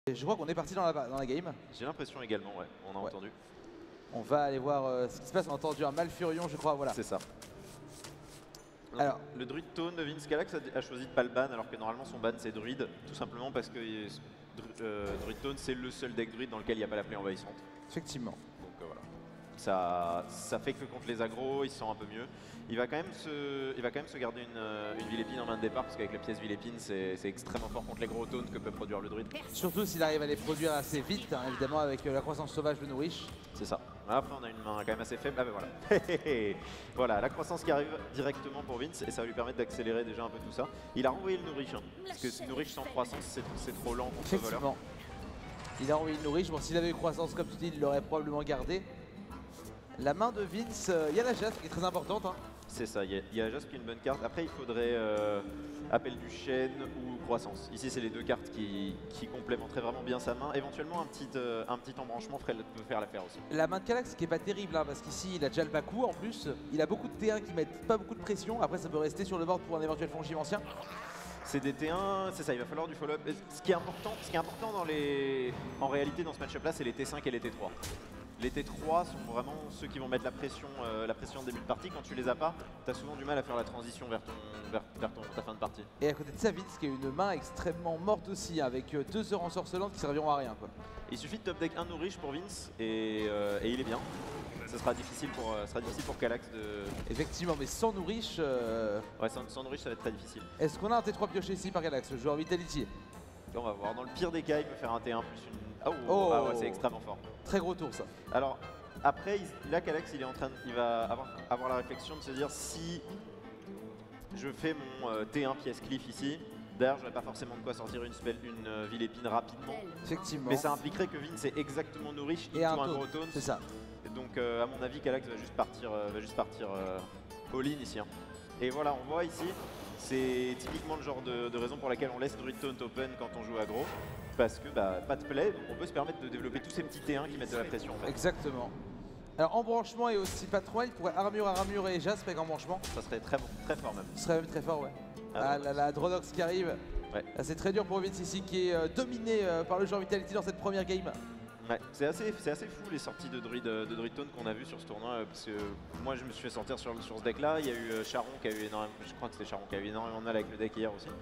Je crois qu'on est parti dans la game. J'ai l'impression également, ouais, on a entendu. On va aller voir ce qui se passe, on a entendu un Malfurion je crois, voilà. C'est ça. Donc, alors, le druide Tone de Vince Calax a choisi de pas le ban alors que normalement son ban c'est druide, tout simplement parce que druide Tone c'est le seul deck druide dans lequel il n'y a pas la play envahissante. Effectivement. Donc voilà. Ça fait que contre les agros, il se sent un peu mieux. Il va quand même se garder une Vilépine en main de départ parce qu'avec la pièce Vilépine c'est extrêmement fort contre les gros taunts que peut produire le druide. Surtout s'il arrive à les produire assez vite, hein, évidemment avec la croissance sauvage de Nourish. C'est ça. Après on a une main quand même assez faible. Ah ben voilà. Voilà, la croissance qui arrive directement pour Vince et ça va lui permettre d'accélérer déjà un peu tout ça. Il a renvoyé le Nourish, hein, parce que Nourish sans croissance c'est trop lent contre ce voleur. Effectivement. Il a envoyé le Nourish, bon s'il avait eu croissance comme tu dis, il l'aurait probablement gardé. La main de Vince, il y a la geste qui est très importante. Hein. C'est ça, il y a juste une bonne carte. Après il faudrait appel du chêne ou croissance. Ici c'est les deux cartes qui complémenteraient vraiment bien sa main. Éventuellement un petit embranchement peut faire l'affaire aussi. La main de Calax qui est pas terrible hein, parce qu'ici il a déjà le Baku en plus. Il a beaucoup de T1 qui mettent pas beaucoup de pression. Après ça peut rester sur le board pour un éventuel Fongive ancien. C'est des T1, c'est ça, il va falloir du follow-up. Ce qui est important en réalité dans ce match-up là, c'est les T5 et les T3. Les T3 sont vraiment ceux qui vont mettre la pression de début de partie. Quand tu les as pas, tu as souvent du mal à faire la transition vers ta fin de partie. Et à côté de ça, Vince qui a une main extrêmement morte aussi, avec 2 heures ensorcelantes qui serviront à rien. Quoi. Il suffit de top deck un Nourish pour Vince et il est bien. Ça sera difficile pour Calax de... Effectivement, mais sans Nourish... Ouais, sans Nourish ça va être très difficile. Est-ce qu'on a un T3 pioché ici par Calax, le joueur Vitality? On va voir, dans le pire des cas, il peut faire un T1 plus une... Oh, ah ouais, c'est extrêmement fort. Très gros tour ça. Alors, après, là, Calax, il va avoir la réflexion de se dire si je fais mon T1 pièce cliff ici, d'ailleurs, j'aurais pas forcément de quoi sortir une Vilépine rapidement. Effectivement. Mais ça impliquerait que Vince est exactement Nourish et un gros taunt. C'est ça. Et donc, à mon avis, Calax va juste partir all-in ici. Hein. Et voilà, on voit ici, c'est typiquement le genre de raison pour laquelle on laisse Druid Taunt open quand on joue aggro. Parce que pas de play, donc on peut se permettre de développer tous ces petits T1 qui mettent de la pression. En fait. Exactement. Alors embranchement et aussi pas trop, il pourrait armure à ramure et Jasp avec embranchement. Ça serait très bon, très fort même. Ce serait même très fort, ouais. Ah, la Dronox qui arrive. Ouais. C'est très dur pour Vince ici qui est dominé par le joueur Vitality dans cette première game. Ouais, c'est assez fou les sorties de Druid Taunt qu'on a vu sur ce tournoi parce que moi je me suis fait sortir sur ce deck là. Il y a eu Charon qui a eu énormément, je crois que c'était Charon qui a eu énormément de mal avec le deck hier aussi.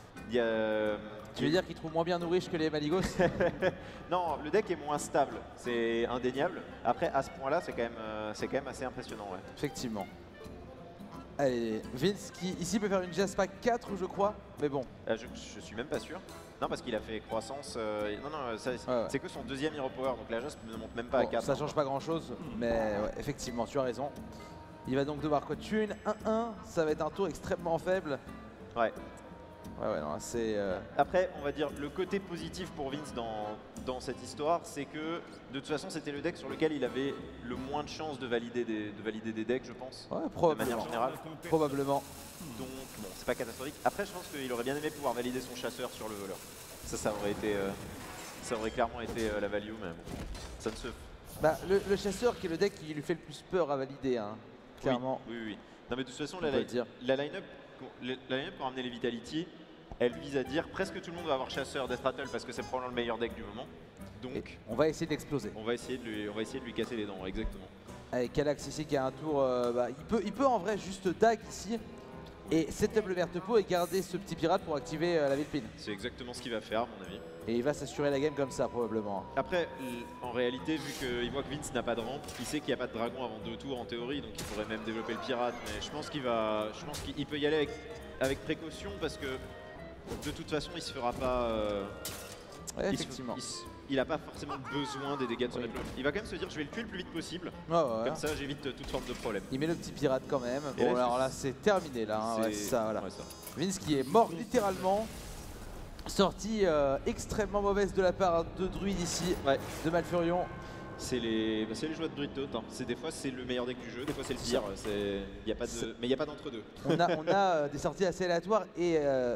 Tu veux dire qu'il trouve moins bien Nourish que les Maligos? Non, le deck est moins stable, c'est indéniable. Après, à ce point-là, c'est quand même assez impressionnant. Ouais. Effectivement. Allez, Vince qui ici peut faire une Jaspa 4 je crois, mais bon. Je suis même pas sûr. Non, parce qu'il a fait croissance. Non, c'est que son deuxième Hero Power, donc la Jasp ne monte même pas à 4. Ça change pas grand-chose, mais ouais, effectivement, tu as raison. Il va donc devoir tuer une 1-1, ça va être un tour extrêmement faible. Ouais. Ouais, non, c'est... Après, on va dire, le côté positif pour Vince dans cette histoire, c'est que de toute façon, c'était le deck sur lequel il avait le moins de chances de valider des decks, je pense. Ouais, probablement. De manière générale. Probablement. Donc, bon, c'est pas catastrophique. Après, je pense qu'il aurait bien aimé pouvoir valider son chasseur sur le voleur. Ça aurait clairement été la value, mais bon, ça ne se... Bah, le chasseur qui est le deck qui lui fait le plus peur à valider, hein, clairement. Oui. Non, mais de toute façon, la line-up pour ramener les Vitality, elle vise à dire presque tout le monde va avoir chasseur Death Rattle parce que c'est probablement le meilleur deck du moment. Donc et on va essayer d'exploser. On va essayer de lui casser les dents, exactement. Avec Calax ici qui a un tour, il peut en vrai juste dag ici et setup le verte peau et garder ce petit pirate pour activer la Vilépine. C'est exactement ce qu'il va faire à mon avis. Et il va s'assurer la game comme ça probablement. Après, en réalité, vu qu'il voit que Vince n'a pas de rampe, il sait qu'il n'y a pas de dragon avant 2 tours en théorie, donc il pourrait même développer le pirate. Mais je pense qu'il peut y aller avec précaution parce que de toute façon, il se fera pas. Ouais, effectivement. Il n'a pas forcément besoin des dégâts de son épaule. Il va quand même se dire je vais le tuer le plus vite possible. Comme ça, j'évite toute forme de problème. Il met le petit pirate quand même. Bon, alors là, c'est terminé là. Hein. Ouais, ça, voilà. Vince qui est mort littéralement. Sortie extrêmement mauvaise de la part de Druid ici, de Malfurion. C'est les joueurs de Druid Taunt. Hein. Des fois c'est le meilleur deck du jeu, des fois c'est le pire. Mais il n'y a pas d'entre-deux. On a des sorties assez aléatoires et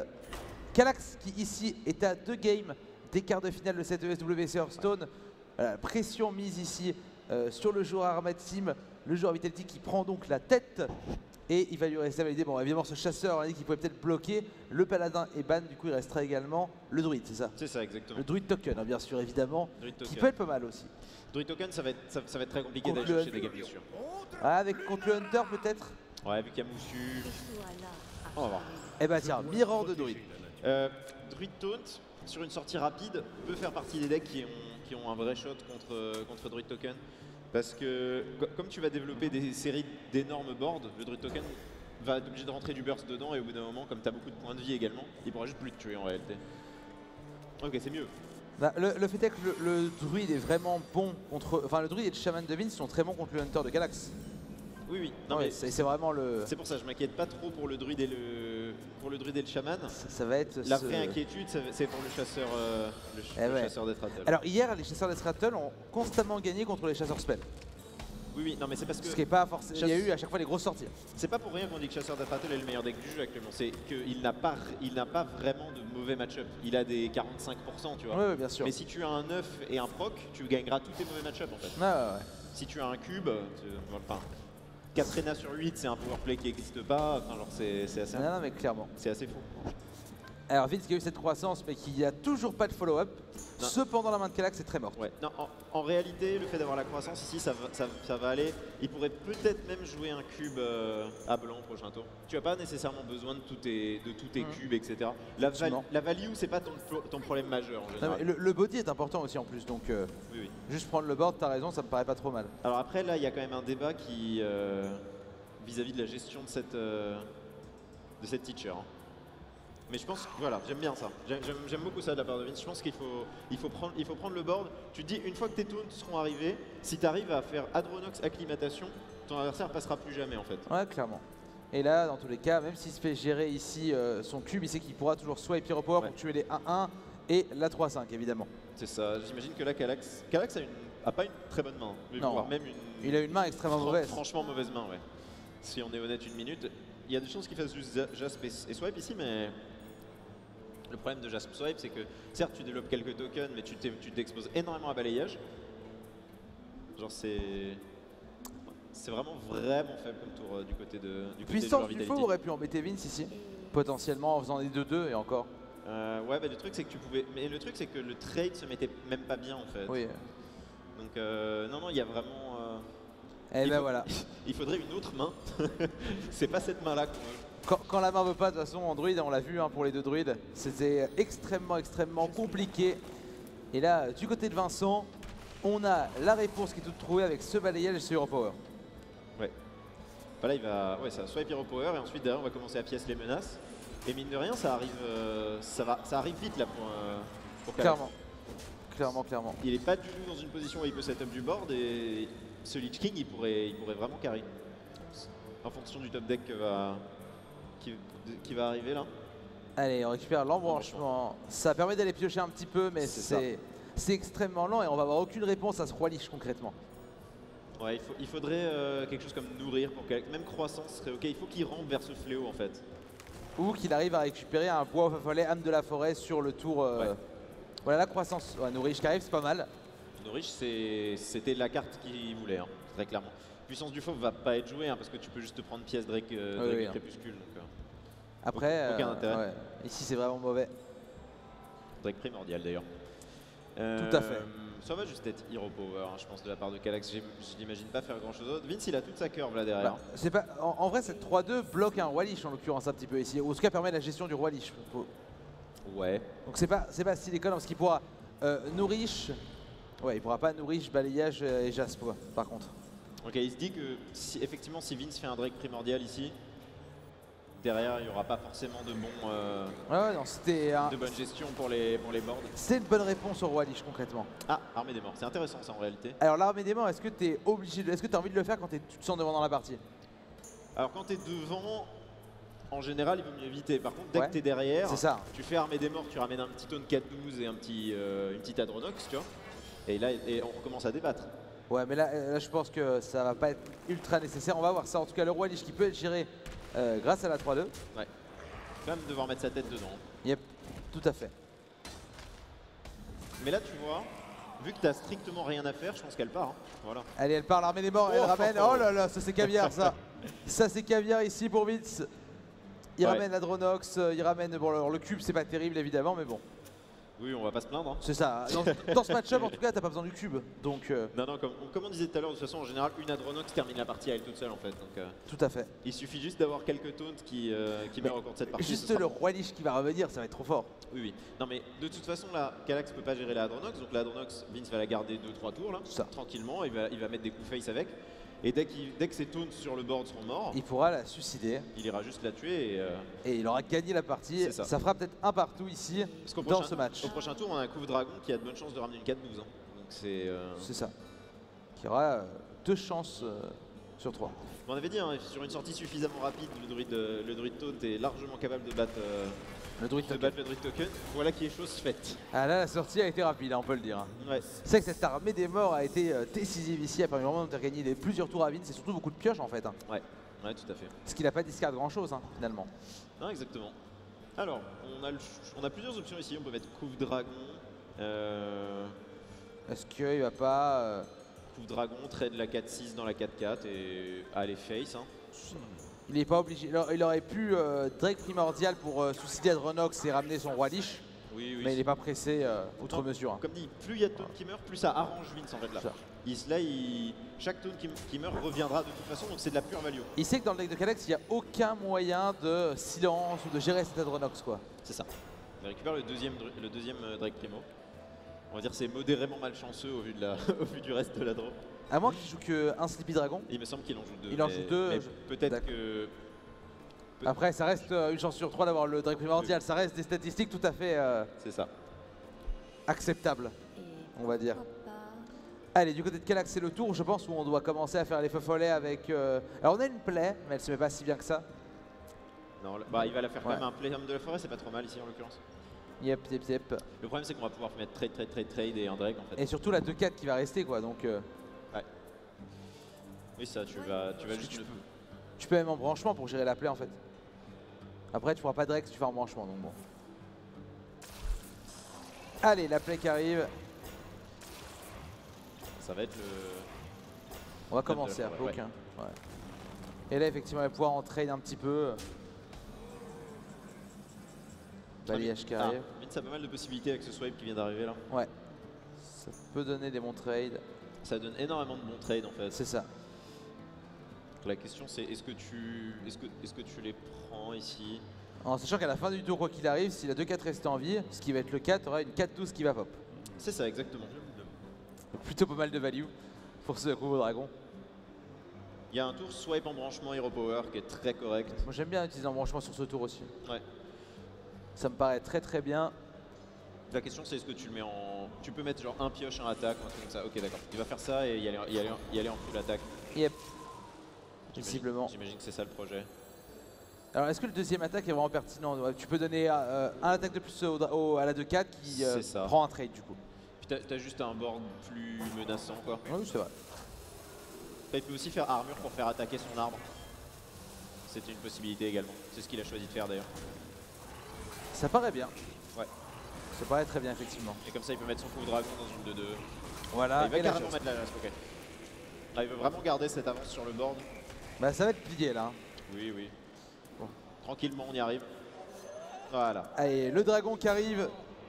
Calax qui ici est à 2 games des quarts de finale de cette ESWC Hearthstone. Pression mise ici sur le joueur Armad Sim, le joueur Vitality qui prend donc la tête Et il va lui rester à valider, bon évidemment ce chasseur, on a dit qu'il pouvait peut-être bloquer, le paladin est ban, du coup il restera également le druide, c'est ça? C'est ça, exactement. Le druide token, hein, bien sûr, évidemment, qui peut être pas mal aussi. Druide token, ça va être très compliqué d'aller chercher des games, bien sûr. Ah, avec contre le hunter peut-être? Ouais, vu qu'il y a Moussu. On va voir. Eh bah tiens, mirror de druide. Druid Taunt, sur une sortie rapide, peut faire partie des decks qui ont un vrai shot contre Druid Token. Parce que comme tu vas développer des séries d'énormes boards, le Druid Token va être obligé de rentrer du burst dedans et au bout d'un moment, comme tu as beaucoup de points de vie également, il pourra juste plus te tuer en réalité. Ok, c'est mieux. Bah, le fait est que le druide est vraiment bon contre... Enfin le druide et le chaman de Vince sont très bons contre le hunter de Galax. Oui, oui. Non, ouais, c'est vraiment le... C'est pour ça, je m'inquiète pas trop pour le druide et le chaman. Ça va être... La vraie inquiétude, c'est pour le chasseur, chasseur Death Rattle. Alors hier, les chasseurs Death Rattle ont constamment gagné contre les chasseurs spell. Oui, oui, non mais c'est parce que... Ce qui est pas forcément... Il y a eu à chaque fois des grosses sorties. C'est pas pour rien qu'on dit que chasseur Death Rattle est le meilleur deck du jeu actuellement. C'est qu'il n'a pas vraiment de mauvais match-up. Il a des 45%, tu vois. Oui, bien sûr. Mais si tu as un 9 et un proc, tu gagneras tous tes mauvais match-up en fait. Ouais. Si tu as un cube, enfin, 4 Rena sur 8, c'est un powerplay qui n'existe pas. Enfin, genre c'est assez... Non, mais clairement. C'est assez fou. Alors Vince qui a eu cette croissance mais qui n'a toujours pas de follow-up. Cependant la main de Calax est très morte. Ouais. Non, en réalité, le fait d'avoir la croissance ici, ça va aller. Il pourrait peut-être même jouer un cube à blanc au prochain tour. Tu n'as pas nécessairement besoin de tous tes cubes, etc. La value, c'est pas ton problème majeur en général. Non, le body est important aussi en plus, donc oui. Juste prendre le board, t'as raison, ça me paraît pas trop mal. Alors après, là, il y a quand même un débat qui vis-à-vis de la gestion de cette teacher. Hein. Mais je pense, voilà, j'aime bien ça. J'aime beaucoup ça de la part de Vince. Je pense qu'il faut prendre le board. Tu te dis, une fois que tes taunts seront arrivés, si tu arrives à faire Adronox acclimatation, ton adversaire passera plus jamais en fait. Ouais, clairement. Et là, dans tous les cas, même s'il se fait gérer ici son cube, il sait qu'il pourra toujours swipe Hero Power pour tuer les 1-1 et la 3-5 évidemment. C'est ça. J'imagine que là, Calax a pas une très bonne main. Non. Voire même il a une main extrêmement mauvaise. Franchement mauvaise main, ouais. Si on est honnête une minute. Il y a des chances qu'il fasse juste Jasp et Swipe ici, mais... Le problème de Jasp Swipe, c'est que certes tu développes quelques tokens, mais tu t'exposes énormément à balayage. Genre c'est vraiment faible comme tour du côté de Puissance du faux aurait pu embêter Vince ici, potentiellement en faisant des 2-2 et encore. Ouais, bah le truc c'est que tu pouvais... Mais le truc c'est que le trade se mettait même pas bien en fait. Oui. Donc non, il y a vraiment... Et ben voilà. Il faudrait une autre main. C'est pas cette main-là qu'on veut. Quand la main veut pas, de toute façon, en druide, on l'a vu hein, pour les deux druides, c'était extrêmement compliqué. Et là, du côté de Vincent, on a la réponse qui est toute trouvée avec ce balayage et ce Hero Power. Ouais. Bah là, il va, ça va swipe Hero Power et ensuite derrière, on va commencer à pièce les menaces. Et mine de rien, ça arrive vite là pour Calax. Clairement. Il est pas du tout dans une position où il peut setup du board et ce Lich King, il pourrait vraiment carry. En fonction du top deck qui va arriver là. Allez, on récupère l'embranchement. Ça permet d'aller piocher un petit peu, mais c'est extrêmement lent et on va avoir aucune réponse à ce roi Lich concrètement. Ouais, il faudrait quelque chose comme nourrir pour que même croissance serait ok. Il faut qu'il rampe vers ce fléau en fait. Ou qu'il arrive à récupérer un bois au follet, âme de la forêt sur le tour. Voilà la croissance. Ouais, Nourish qui arrive, c'est pas mal. Nourish, c'était la carte qu'il voulait, hein, très clairement. Puissance du fauve va pas être jouée hein, parce que tu peux juste te prendre pièce Drake, et Crépuscule. Donc, après, aucun intérêt. Ici c'est vraiment mauvais. Drake primordial d'ailleurs. Tout à fait. Ça va juste être Hero Power, hein, je pense, de la part de Calax. Je n'imagine pas faire grand chose d'autre. Vince, il a toute sa curve là derrière. En vrai, cette 3-2 bloque un roi Lich en l'occurrence un petit peu ici. Ou en tout cas permet la gestion du roi Lich. Ouais. Donc c'est pas stylé comme parce qu'il pourra Nourish. Ouais, il pourra pas Nourish, balayage et Jasp par contre. Ok, il se dit que effectivement si Vince fait un Drake primordial ici, derrière il n'y aura pas forcément de de bonne gestion pour les boards. C'est une bonne réponse au roi Lich concrètement. Ah, armée des morts, c'est intéressant ça en réalité. Alors l'armée des morts, est-ce que tu es obligé est-ce que tu as envie de le faire quand tu te sens devant dans la partie? Alors quand tu es devant, en général il vaut mieux éviter. Par contre dès que tu es derrière, tu fais armée des morts, tu ramènes un petit taunt 4-12 et une petite Adronox, tu vois. Et là on recommence à débattre. Ouais, mais là je pense que ça va pas être ultra nécessaire. On va voir ça. En tout cas, le roi Lich qui peut être géré grâce à la 3-2. Ouais. Quand même devoir mettre sa tête dedans. Yep, tout à fait. Mais là, tu vois, vu que t'as strictement rien à faire, je pense qu'elle part. Hein. Voilà. Allez, elle part, l'armée des morts, elle ramène. Oh là là, ça c'est caviar ça. Ça c'est caviar ici pour Vince. Il ramène la Dronox, il ramène... Bon alors le cube c'est pas terrible évidemment mais bon. Oui, on va pas se plaindre. Hein. C'est ça. Dans ce match-up, en tout cas, t'as pas besoin du cube. Donc, non, comme on disait tout à l'heure, de toute façon, en général, une Adronox termine la partie à elle toute seule, en fait. Donc, tout à fait. Il suffit juste d'avoir quelques taunts qui meurent au cours de cette partie. Juste le Roi Lich qui va revenir, ça va être trop fort. Oui, oui. Non, mais de toute façon, là, Calax peut pas gérer la Adronox. Donc la Adronox, Vince va la garder 2-3 tours, là, tranquillement. Il va mettre des coups face avec. Et dès que ses taunts sur le board seront morts, il pourra la suicider. Il ira juste la tuer et il aura gagné la partie. Ça fera peut-être un partout ici dans ce match. Au prochain tour, on a un Couve Dragon qui a de bonnes chances de ramener une 4-12. Hein. Donc c'est ça. Qui aura 2 chances sur 3. On avait dit, hein, sur une sortie suffisamment rapide, le druide taunt est largement capable de battre le druide token. Voilà qui est chose faite. Ah là, la sortie a été rapide, hein, on peut le dire. Hein. Ouais. C'est que cette armée des morts a été décisive ici, a permis vraiment de gagner plusieurs tours à Vince, c'est surtout beaucoup de pioches en fait. Hein. Ouais, tout à fait. Parce qu'il n'a pas discard grand chose hein, finalement. Non, exactement. Alors, on a plusieurs options ici, on peut mettre Couve Dragon. Est-ce qu'il va pas... Couve Dragon, trade la 4-6 dans la 4-4 et aller face. Hein. Il n'est pas obligé. Il aurait pu Drake Primordial pour suicider Adronox et ramener son Roi Lich. Oui, mais il n'est pas pressé outre mesure. Hein. Comme dit, plus il y a de taunts qui meurent, plus ça arrange Vince en fait là. Chaque taunt qui meurt reviendra de toute façon, donc c'est de la pure value. Il sait que dans le deck de Calax, il n'y a aucun moyen de silence ou de gérer cet Adronox quoi. C'est ça. Il récupère le deuxième Drake Primo. On va dire que c'est modérément malchanceux au vu, du reste de la draw. À moins qu'il joue qu'un Sleepy Dragon. Il me semble qu'il en joue 2. Il en joue 2. Peut-être que... Après, ça reste une chance sur 3 d'avoir le Drake Primordial. Ça reste des statistiques tout à fait c'est ça. Acceptables, on va dire. Allez, du côté de Calax, c'est le tour, je pense, où on doit commencer à faire les feux follets avec... Alors, on a une play, mais elle se met pas si bien que ça. Non, il va la faire quand même un play homme de la forêt, c'est pas trop mal ici en l'occurrence. Yep. Le problème, c'est qu'on va pouvoir mettre trade et un Drake en fait. Et surtout la 2-4 qui va rester, quoi, donc... Ouais. Oui, ça, tu vas juste... Tu peux même en branchement pour gérer la play, en fait. Après, tu pourras pas Drake si tu fais en branchement, donc bon. Allez, la play qui arrive. Ça va être le... On va commencer à poke. Hein. Ouais. Et là, effectivement, elle va pouvoir en trade un petit peu. Balayage qui arrive. Vince a pas mal de possibilités avec ce swipe qui vient d'arriver là. Ouais. Ça peut donner des bons trades. Ça donne énormément de bons trades en fait. C'est ça. Donc, la question c'est est-ce que tu les prends ici? En sachant qu'à la fin du tour, quoi qu'il arrive, si la 2-4 restait en vie, ce qui va être le cas, tu auras une 4-12 qui va pop. C'est ça, exactement. Plutôt pas mal de value pour ce Couve Dragon. Il y a un tour swipe en branchement Hero Power qui est très correct. Moi j'aime bien utiliser en branchement sur ce tour aussi. Ouais. Ça me paraît très bien. La question c'est est-ce que tu le mets en... Tu peux mettre genre un pioche, un attaque ou un truc comme ça. Ok d'accord. Il va faire ça et y aller en full attaque. Yep. Visiblement. J'imagine que c'est ça le projet. Alors est-ce que le deuxième attaque est vraiment pertinent? Tu peux donner un attaque de plus à la 2-4 qui prend un trade du coup. Puis t'as juste un board plus menaçant quoi. Oui c'est vrai. Il peut aussi faire armure pour faire attaquer son arbre. C'était une possibilité également. C'est ce qu'il a choisi de faire d'ailleurs. Ça paraît bien. Ouais. Ça paraît très bien effectivement. Et comme ça il peut mettre son Couve Dragon dans une 2-2. Voilà. Et il va carrément mettre la ok. Là, il veut vraiment garder cette avance sur le board. Bah ça va être plié là. Oui. Bon. Tranquillement on y arrive. Voilà. Allez, le dragon qui arrive.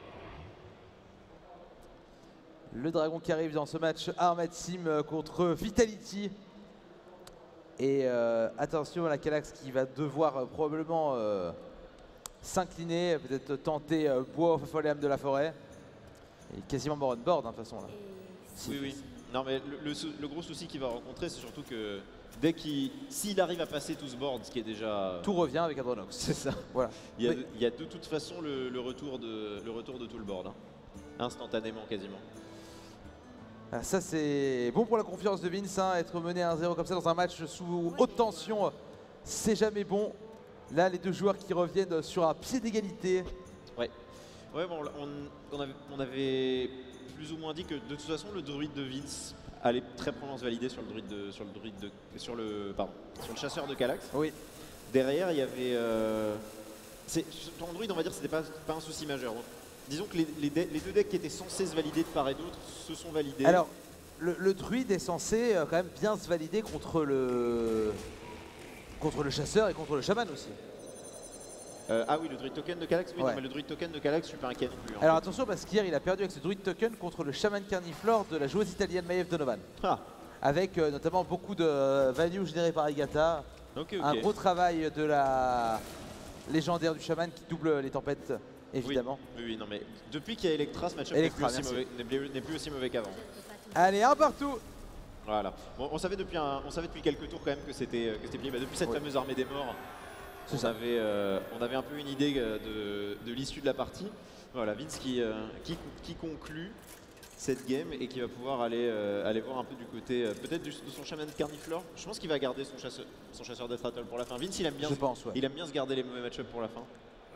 Le dragon qui arrive dans ce match Armad Sim contre Vitality. Et attention à la Calax qui va devoir probablement s'incliner, peut-être tenter bois au follet âme de la forêt. Il est quasiment mort on board hein, de toute façon là. Oui. Non mais le gros souci qu'il va rencontrer c'est surtout que s'il arrive à passer tout ce board, ce qui est déjà... Tout revient avec Adronox. C'est ça. Voilà. Il y a de toute façon le retour de tout le board. Hein. Instantanément quasiment. Ah, ça c'est bon pour la confiance de Vince, hein, être mené 1-0 comme ça dans un match sous haute tension, c'est jamais bon. Là les deux joueurs qui reviennent sur un pied d'égalité. Ouais bon, on avait plus ou moins dit que de toute façon le druide de Vince allait très probablement se valider sur le chasseur de Calax. Oui. Derrière il y avait... ton druide on va dire c'était pas un souci majeur. Donc, disons que les deux decks qui étaient censés se valider de part et d'autre se sont validés. Alors, le druide est censé quand même bien se valider contre le Contre le chasseur et contre le chaman aussi. Ah oui, le druid token de Calax, oui, ouais. Non, mais le druid token de Calax, je suis pas inquiet non plus. Alors attention, parce qu'hier il a perdu avec ce druid token contre le chaman carniflore de la joueuse italienne Maiev Donovan. Ah. Avec notamment beaucoup de value générée par Igata. Un gros travail de la légendaire du chaman qui double les tempêtes, évidemment. Oui, non mais depuis qu'il y a Electra, ce match-up n'est plus aussi mauvais qu'avant. Allez, un partout. Voilà. Bon, on savait depuis quelques tours quand même que c'était plié. Bah, depuis cette fameuse armée des morts, on avait un peu une idée de l'issue de la partie. Voilà, Vince qui conclut cette game et qui va pouvoir aller voir un peu du côté peut-être de son chaman carniflore. Je pense qu'il va garder son chasseur Death Rattle pour la fin. Vince, il aime bien se garder les mauvais match-up pour la fin.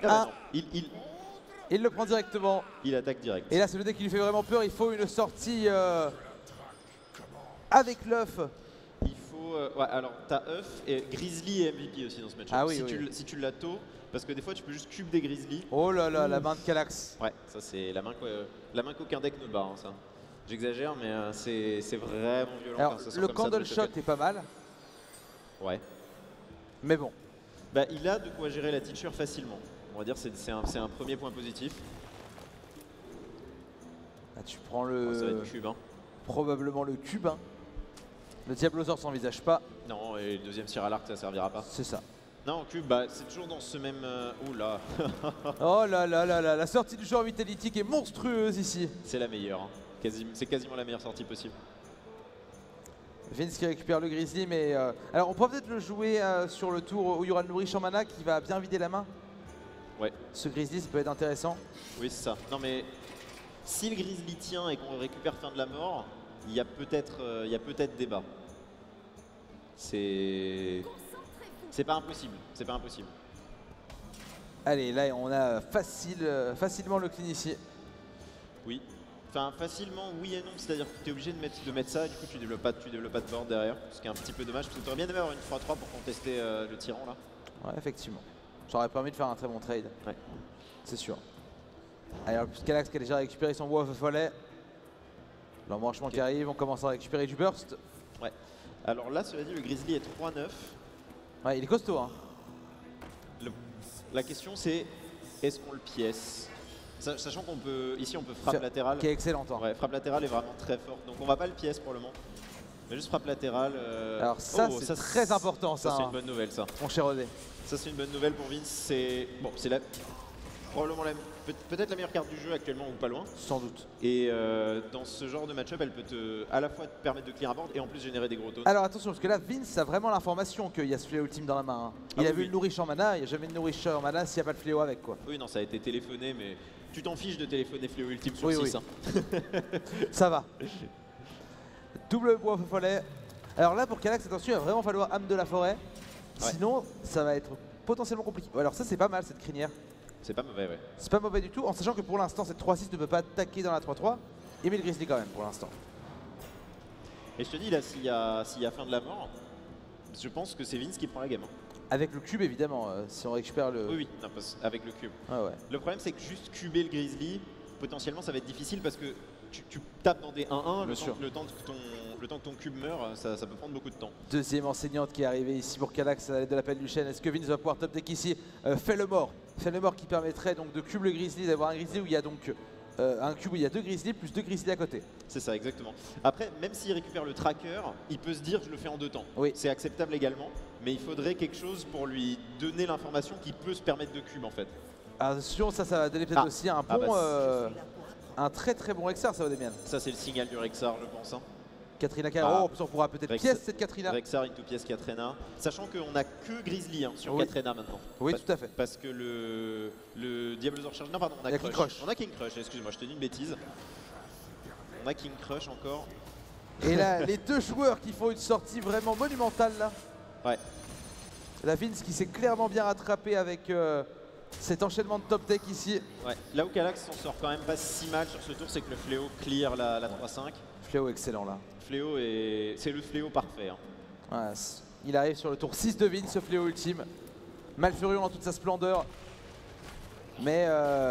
Il le prend directement. Il attaque direct. Et là, c'est le deck qui lui fait vraiment peur. Il faut une sortie avec l'œuf. Il faut. Ouais, alors, t'as œuf et Grizzly et MVP aussi dans ce match-up. Ah oui, si tu l'as tôt, parce que des fois, tu peux juste cube des Grizzly. Oh là là, la main de Calax. Ouais, ça, c'est la main qu'aucun deck ne bat, hein, ça. J'exagère, mais c'est vraiment violent. Alors, le candle shot est pas mal. Ouais. Mais bon. Bah, il a de quoi gérer la teacher facilement. On va dire que c'est un premier point positif. Ah, tu prends le... ça va être cube, hein. Probablement le cube. Hein. Le Diablosaur s'envisage pas. Non, et le deuxième tir à l'arc, ça servira pas. C'est ça. Non, cube, bah, c'est toujours dans ce même... Oula. Oh là là là là, la sortie du joueur Vitality qui est monstrueuse ici. C'est la meilleure. Hein. C'est quasiment la meilleure sortie possible. Vince qui récupère le Grizzly, mais... Alors on pourra peut-être le jouer sur le tour où il y aura le Nourriche en mana qui va bien vider la main. Ouais. Ce Grizzly, ça peut être intéressant. Oui, c'est ça. Non mais, si le Grizzly tient et qu'on récupère fin de la mort, il y a peut-être débat. C'est pas impossible. C'est pas impossible. Allez, là on a facilement le clean ici. Oui. Enfin, facilement, oui et non. C'est-à-dire que tu es obligé de mettre ça, et du coup tu développes pas de board derrière. Ce qui est un petit peu dommage, parce que tu aurais bien aimé avoir une 3-3 pour contester le tyran là. Ouais, effectivement. Ça aurait permis de faire un très bon trade. Ouais. C'est sûr. Allez, alors, Calax qui a déjà récupéré son Wolf Follet. L'embranchement qui arrive, on commence à récupérer du burst. Ouais. Alors là, cela dit, le Grizzly est 3-9. Ouais, il est costaud. Hein. La question c'est, est-ce qu'on le pièce? Sachant qu'on peut, ici on peut frappe latérale. Qui est excellente. Hein. Ouais, frappe latérale est vraiment très forte. Donc on va pas le pièce pour le moment. Mais juste frappe latérale. Alors ça, c'est très important ça. Ça c'est une bonne nouvelle ça. Mon cher Odé. Ça c'est une bonne nouvelle pour Vince. C'est bon, c'est probablement peut-être la meilleure carte du jeu actuellement ou pas loin. Sans doute. Et dans ce genre de match-up, elle peut à la fois te permettre de clear un board et en plus générer des gros taunts. Alors attention, parce que là, Vince a vraiment l'information qu'il y a ce fléau ultime dans la main. Hein. Il a vu le Nourriche en mana, il n'y a jamais de Nourriche en mana s'il n'y a pas de fléau avec quoi. Oui, non, ça a été téléphoné, mais tu t'en fiches de téléphoner fléau ultime sur 6. Oui. Hein. Ça va. Double bois follet. Alors là, pour Calax, attention, il va vraiment falloir âme de la forêt. Ouais. Sinon, ça va être potentiellement compliqué. Alors ça, c'est pas mal cette crinière. C'est pas mauvais, ouais. C'est pas mauvais du tout, en sachant que pour l'instant, cette 3-6 ne peut pas attaquer dans la 3-3. Et met le Grizzly quand même pour l'instant. Et je te dis, là, s'il y a fin de la mort, je pense que c'est Vince qui prend la game. Avec le cube, évidemment, si on récupère le... Oui, non, avec le cube. Ah ouais. Le problème, c'est que juste cuber le Grizzly, potentiellement, ça va être difficile parce que tu tapes dans des 1-1, le temps que ton cube meurt, ça peut prendre beaucoup de temps. Deuxième enseignante qui est arrivée ici pour Calax à l'aide de l'appel du chêne. Est-ce que Vince va pouvoir top deck ici? Fait le mort qui permettrait donc de cube le Grizzly, d'avoir un Grizzly où il y a donc un cube où il y a 2 Grizzly plus 2 Grizzly à côté. C'est ça, exactement. Après, même s'il récupère le tracker, il peut se dire je le fais en 2 temps. Oui. C'est acceptable également, mais il faudrait quelque chose pour lui donner l'information qui peut se permettre de cube en fait. Attention, ça va donner peut-être aussi un bon... un très bon Rexar, ça va des miennes. Ça, c'est le signal du Rexar, je pense. Hein. Katrina Cairo, on pourra peut-être pièce cette Katrina. Rexar into pièce Katrina. Sachant qu'on n'a que Grizzly sur Katrina maintenant. Oui, tout à fait. Parce que le Diablosaur Charge. Non, pardon, on a King Crush. On a King Crush, excuse-moi, je te dis une bêtise. On a King Crush encore. Et là, les deux joueurs qui font une sortie vraiment monumentale là. Ouais. La Vince qui s'est clairement bien rattrapé avec. Cet enchaînement de top tech ici. Ouais. Là où Calax s'en sort quand même pas si mal sur ce tour, c'est que le Fléau clear la 3-5. Fléau excellent là. Fléau c'est le Fléau parfait. Hein. Ouais, il arrive sur le tour 6 de Vince, ce Fléau ultime. Malfurion dans toute sa splendeur. Mais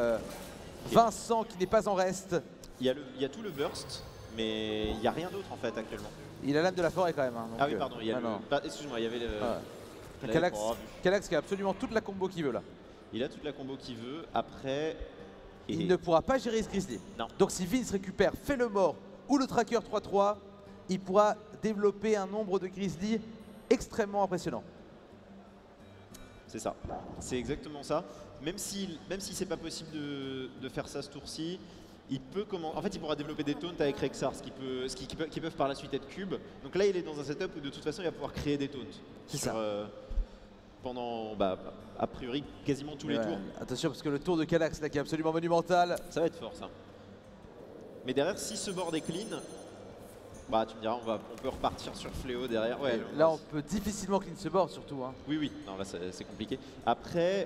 Vincent qui n'est pas en reste. Il y a tout le burst, mais il n'y a rien d'autre en fait actuellement. Il a l'âme de la forêt quand même. Hein, donc, ah oui, pardon. Excuse-moi, il y avait le... Kallax qui a absolument toute la combo qu'il veut là. Il a toute la combo qu'il veut. Après, il ne pourra pas gérer ce Grizzly. Non. Donc si Vince récupère fait le mort ou le tracker 3-3, il pourra développer un nombre de Grizzly extrêmement impressionnant. C'est ça, c'est exactement ça. Même si c'est pas possible de faire ça ce tour-ci, il pourra développer des taunts avec Rexar, qui peuvent par la suite être cube. Donc là, il est dans un setup où de toute façon, il va pouvoir créer des taunts. C'est ça. Pendant, a priori, quasiment tous les tours. Attention, parce que le tour de Kallax, là, qui est absolument monumental. Ça va être fort, ça. Mais derrière, si ce board est clean, tu me diras, on peut repartir sur Fléau derrière. Ouais, là, on peut difficilement clean ce board, surtout. Hein. Oui. Non, là, c'est compliqué. Après,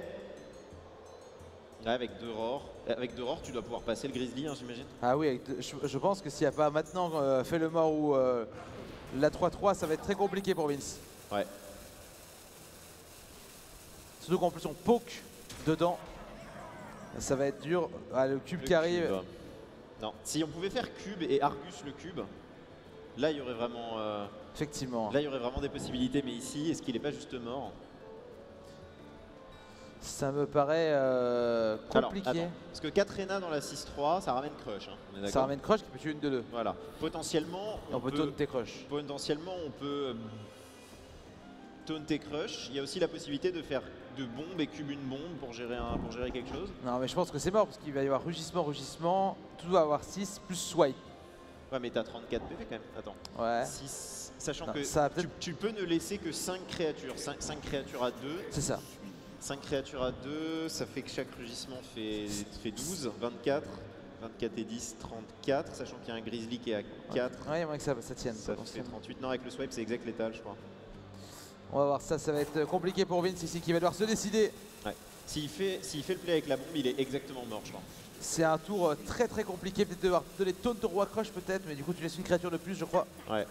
avec deux Roar, tu dois pouvoir passer le Grizzly, hein, j'imagine. Ah oui, je pense que s'il n'y a pas maintenant fait le mort ou la 3-3, ça va être très compliqué pour Vince. Ouais. Surtout qu'en plus on poke dedans, ça va être dur. Ah, le cube qui arrive. Non, si on pouvait faire cube et Argus le cube, là il y aurait vraiment. Effectivement. Là il y aurait vraiment des possibilités, mais ici, est-ce qu'il n'est pas juste mort? Ça me paraît compliqué. Alors, parce que Katrina dans la 6-3, ça ramène Crush. Hein, ça ramène Crush qui peut tuer une de deux. Voilà. Potentiellement, on peut taunter Crush. Potentiellement, on peut taunter Crush. Il y a aussi la possibilité de faire de bombe et cube une bombe pour gérer quelque chose. Non, mais je pense que c'est mort parce qu'il va y avoir rugissement. Tout doit avoir 6 plus swipe. Ouais, mais t'as 34 PV quand même. Attends. Ouais. 6, sachant que tu peux ne laisser que 5 créatures. 5 créatures à 2. C'est ça. 5 créatures à 2, ça fait que chaque rugissement fait 12, 24. 24 et 10, 34, sachant qu'il y a un Grizzly qui est à 4. Ouais, il y a moins que ça tienne. Ça fait 38. Non, avec le swipe, c'est exact létal, je crois. On va voir ça va être compliqué pour Vince ici qui va devoir se décider. Ouais. S'il fait le play avec la bombe, il est exactement mort, je crois. C'est un tour très très compliqué, peut-être de devoir donner taunt au roi Crush peut-être, mais du coup tu laisses une créature de plus, je crois. Ouais.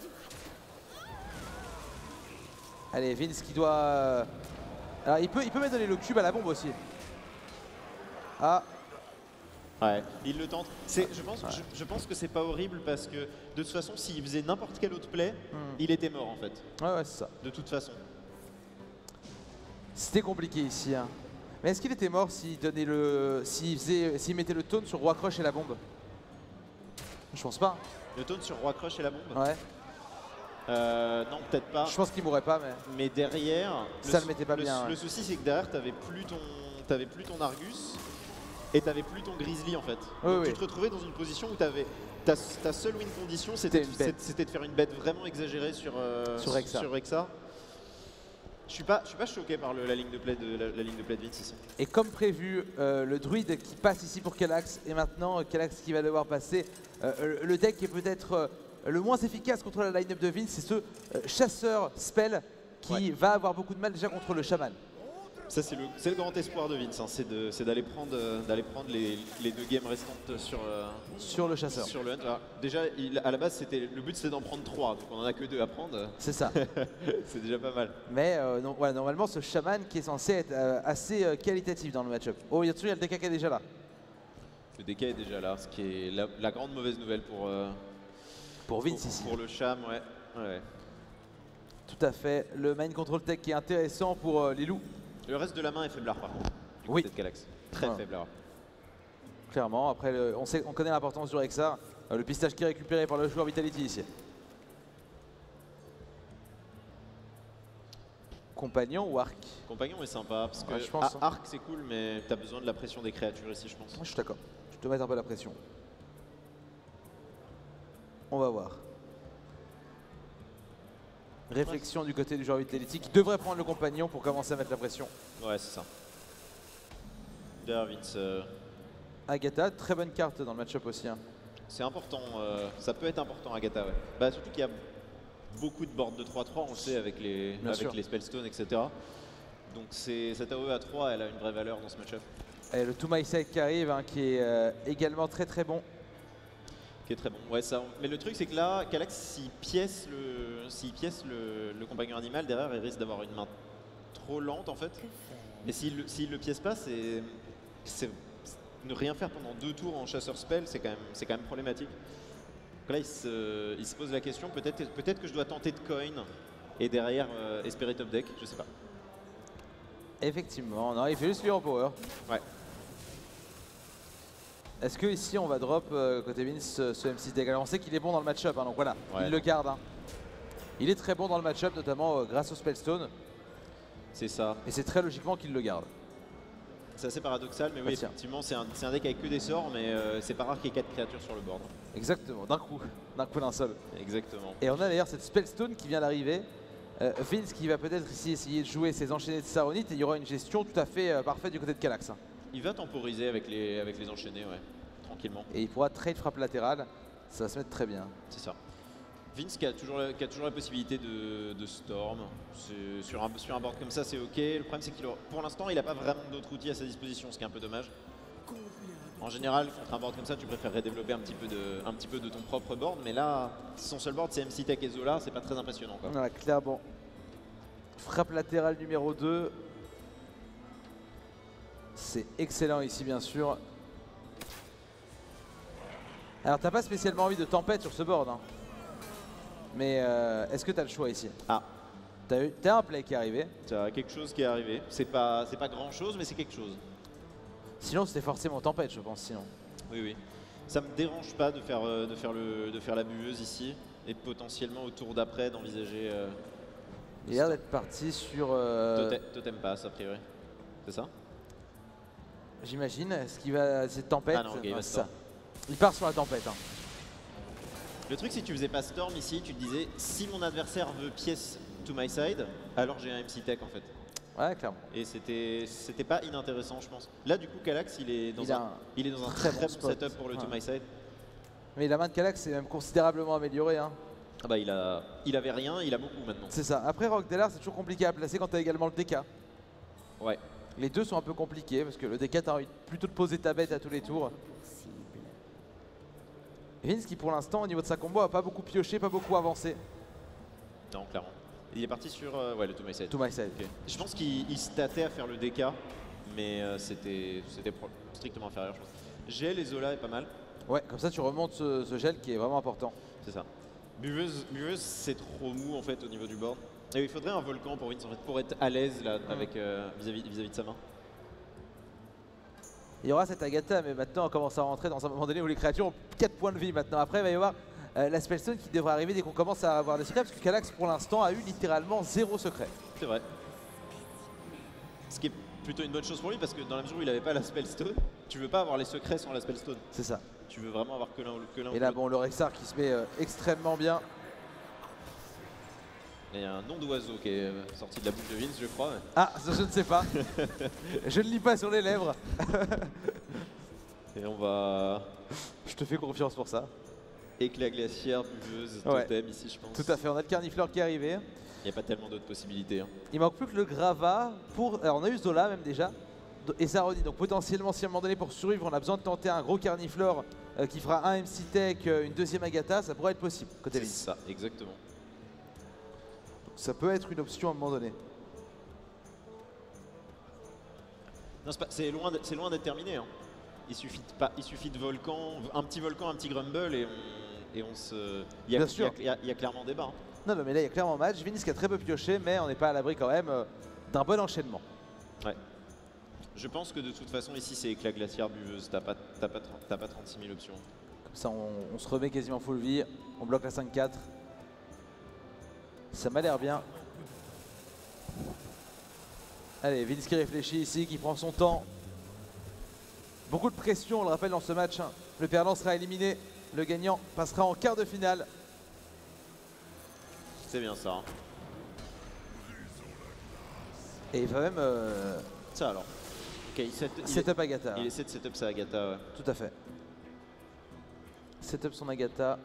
Allez, Vince qui doit... Alors il peut même donner le cube à la bombe aussi. Ah. Ouais, il le tente. Je pense que c'est pas horrible parce que de toute façon, s'il faisait n'importe quel autre play, il était mort en fait. Ouais, c'est ça. De toute façon. C'était compliqué ici. Hein. Mais est-ce qu'il était mort s'il donnait s'il mettait le taunt sur Roi Crush et la bombe? Je pense pas. Le taunt sur Roi Crush et la bombe? Ouais. Non, peut-être pas. Je pense qu'il mourrait pas, mais derrière, ça le mettait pas bien. Le souci, c'est que derrière, t'avais plus ton Argus et t'avais plus ton Grizzly en fait. Donc, tu te retrouvais dans une position où ta seule win condition, c'était de faire une bête vraiment exagérée sur Rexar. Je suis pas choqué par la ligne de play de Vince ici. Et comme prévu, le druide qui passe ici pour Kallax, et maintenant Kallax qui va devoir passer. Le deck qui est peut-être le moins efficace contre la line-up de Vince, c'est ce chasseur spell qui va avoir beaucoup de mal déjà contre le chaman. Ça c'est le grand espoir de Vince, hein, c'est d'aller prendre les 2 games restantes sur le chasseur. Sur le hunt. Alors, déjà à la base le but c'était d'en prendre 3, donc on en a que 2 à prendre. C'est ça. C'est déjà pas mal. Mais non, voilà, normalement ce chaman qui est censé être assez qualitatif dans le match-up. Oh, il y a le DK qui est déjà là. Le DK est déjà là, ce qui est la grande mauvaise nouvelle pour Vince ici. Pour le cham, ouais. Tout à fait. Le main control tech qui est intéressant pour les loups. Le reste de la main est faiblard par contre. Oui. Kallax. Très faiblard. Clairement. Après, on connaît l'importance du Rexar. Le pistage qui est récupéré par le joueur Vitality ici. Compagnon ou arc? Compagnon est sympa parce que je pense, arc c'est cool, mais t'as besoin de la pression des créatures ici, je pense. Moi je suis d'accord. Je te mettre un peu la pression. On va voir. Réflexion du côté du joueur Vitality qui devrait prendre le compagnon pour commencer à mettre la pression. Ouais, c'est ça. Derrière Vince. Agatha, très bonne carte dans le match-up aussi. Hein. C'est important, ça peut être important Agatha, ouais. Bah, surtout qu'il y a beaucoup de boards de 3-3, on le sait, avec les spellstones, etc. Donc cette AOE à 3, elle a une vraie valeur dans ce match-up. Et le To My Side qui arrive, hein, qui est également très très bon. Qui est très bon. Ouais, ça, mais le truc c'est que là, Kallax, s'il pièce le compagnon animal, derrière il risque d'avoir une main trop lente en fait. Mais s'il le pièce pas, c'est ne rien faire pendant 2 tours en chasseur spell, c'est quand même problématique. Donc là il se pose la question, peut-être que je dois tenter de coin et derrière espérer top deck, je sais pas. Effectivement, non, il fait juste lui en power. Ouais. Est-ce que ici on va drop côté Vince ce M6 Deck? Alors on sait qu'il est bon dans le match-up, hein, donc voilà, il le garde. Hein. Il est très bon dans le match-up, notamment grâce au Spellstone. C'est ça. Et c'est très logiquement qu'il le garde. C'est assez paradoxal, mais oui, effectivement, c'est un deck avec que des sorts, mais c'est pas rare qu'il y ait 4 créatures sur le board. Exactement, d'un coup d'un seul. Exactement. Et on a d'ailleurs cette Spellstone qui vient d'arriver. Vince qui va peut-être ici essayer de jouer ses enchaînés de Saronite et il y aura une gestion tout à fait parfaite du côté de Kallax. Hein. Il va temporiser avec les enchaînés, ouais, tranquillement. Et il pourra trade frappe latérale, ça va se mettre très bien. C'est ça. Vince qui a toujours la possibilité de Storm. Sur un board comme ça, c'est ok. Le problème, c'est qu'il pour l'instant, il n'a pas vraiment d'autres outils à sa disposition, ce qui est un peu dommage. En général, contre un board comme ça, tu préférerais développer un petit peu de ton propre board, mais là, son seul board, c'est MC Tech et Zola, c'est pas très impressionnant. Quoi. Voilà, clairement. Frappe latérale numéro 2. C'est excellent ici, bien sûr. Alors, t'as pas spécialement envie de tempête sur ce board. Hein. Mais est-ce que tu as le choix ici? Ah, t'as un play qui est arrivé. T'as quelque chose qui est arrivé. C'est pas grand chose, mais c'est quelque chose. Sinon, c'était forcément tempête, je pense. Sinon. Oui, oui. Ça me dérange pas de faire la buveuse ici et potentiellement au tour d'après d'envisager. Il a l'air d'être parti sur. Totem pass a priori. C'est ça? J'imagine. Est-ce qu'il va essayer de tempête? Ah non, okay, ça. Il part sur la tempête. Hein. Le truc, c'est que tu faisais pas Storm ici, tu te disais si mon adversaire veut pièce to my side, alors j'ai un MC Tech en fait. Ouais, clairement. Et c'était pas inintéressant, je pense. Là, du coup, Kallax, il est dans un très bon setup pour le to my side. Mais la main de Kallax est même considérablement améliorée. Hein. Ah bah, il avait rien, il a beaucoup maintenant. C'est ça. Après, Rock Dellar, c'est toujours compliqué à placer quand tu as également le DK. Ouais. Les deux sont un peu compliqués parce que le DK, tu as envie plutôt de poser ta bête à tous les tours. Vince qui pour l'instant au niveau de sa combo a pas beaucoup pioché, pas beaucoup avancé. Non, clairement. Il est parti sur ouais, le To My Side. To My Side. Okay. Je pense qu'il se tâtait à faire le DK, mais c'était strictement inférieur, je pense. Gel et Zola est pas mal. Ouais, comme ça tu remontes ce gel qui est vraiment important. C'est ça. Buveuse c'est trop mou en fait au niveau du board. Et il faudrait un volcan pour Vince en fait, pour être à l'aise là avec vis-à-vis de sa main. Il y aura cette Agatha, mais maintenant on commence à rentrer dans un moment donné où les créatures ont 4 points de vie maintenant. Après, il va y avoir la Spellstone qui devrait arriver dès qu'on commence à avoir des secrets, parce que Kallax pour l'instant a eu littéralement 0 secret. C'est vrai. Ce qui est plutôt une bonne chose pour lui, parce que dans la mesure où il n'avait pas la Spellstone, tu veux pas avoir les secrets sans la Spellstone. C'est ça. Tu veux vraiment avoir que l'un. Et là, bon, le Rexar qui se met extrêmement bien. Il y a un nom d'oiseau qui est sorti de la bouche de Vince, je crois. Ah, ça, je ne sais pas. Je ne lis pas sur les lèvres. Et on va... Je te fais confiance pour ça. Éclat glaciaire, buveuse, totem ici, je pense. Tout à fait, on a le Carnifleur qui est arrivé. Il n'y a pas tellement d'autres possibilités. Hein. Il manque plus que le Grava pour... Alors on a eu Zola même déjà. Et Saroni, donc potentiellement si à un moment donné pour survivre on a besoin de tenter un gros Carnifleur qui fera un MC Tech, une deuxième Agatha, ça pourrait être possible côté Vince. C'est ça, exactement. Ça peut être une option à un moment donné. Non, c'est loin d'être terminé. Hein. Il suffit de volcan, un petit volcan, un petit grumble et on se... Il y a clairement débat. Hein. Non, mais là il y a clairement match. Vince qui a très peu pioché, mais on n'est pas à l'abri quand même d'un bon enchaînement. Ouais. Je pense que de toute façon ici c'est éclat glaciaire buveuse, t'as pas 36 000 options. Comme ça on se remet quasiment full vie, on bloque la 5-4. Ça m'a l'air bien. Allez, Vince qui réfléchit ici, qui prend son temps. Beaucoup de pression, on le rappelle, dans ce match. Hein. Le perdant sera éliminé, le gagnant passera en quart de finale. C'est bien ça. Hein. Et il va même... Ça alors. Okay, setup Agatha. Il essaie de setup sa Agatha, ouais. Tout à fait. Setup son Agatha.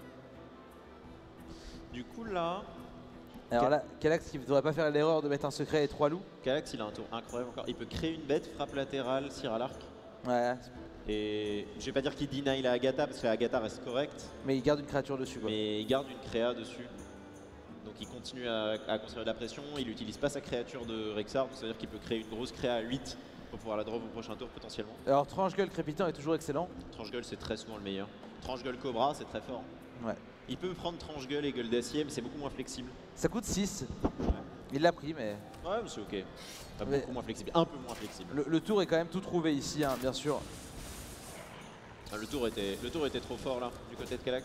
Du coup là... Alors là, Kallax qui ne devrait pas faire l'erreur de mettre un secret et 3 loups. Kallax il a un tour incroyable encore. Il peut créer une bête, frappe latérale, cire à l'arc. Ouais. Et je vais pas dire qu'il deny la Agatha parce que la Agatha reste correcte. Mais il garde une créature dessus quoi. Mais il garde une créa dessus. Donc il continue à construire de la pression. Il n'utilise pas sa créature de Rexar. C'est-à-dire qu'il peut créer une grosse créa à 8 pour pouvoir la drop au prochain tour potentiellement. Alors Tranche-Gueule Crépitant est toujours excellent. Tranche-Gueule c'est très souvent le meilleur. Tranche-Gueule Cobra c'est très fort. Ouais. Il peut prendre Tranche-Gueule et Gueule d'Acier mais c'est beaucoup moins flexible. Ça coûte 6. Ouais. Il l'a pris, mais... Ouais, mais c'est ok. Beaucoup moins flexible, un peu moins flexible. Le tour est quand même tout trouvé ici, hein, bien sûr. Le tour était trop fort là, du côté de Calax.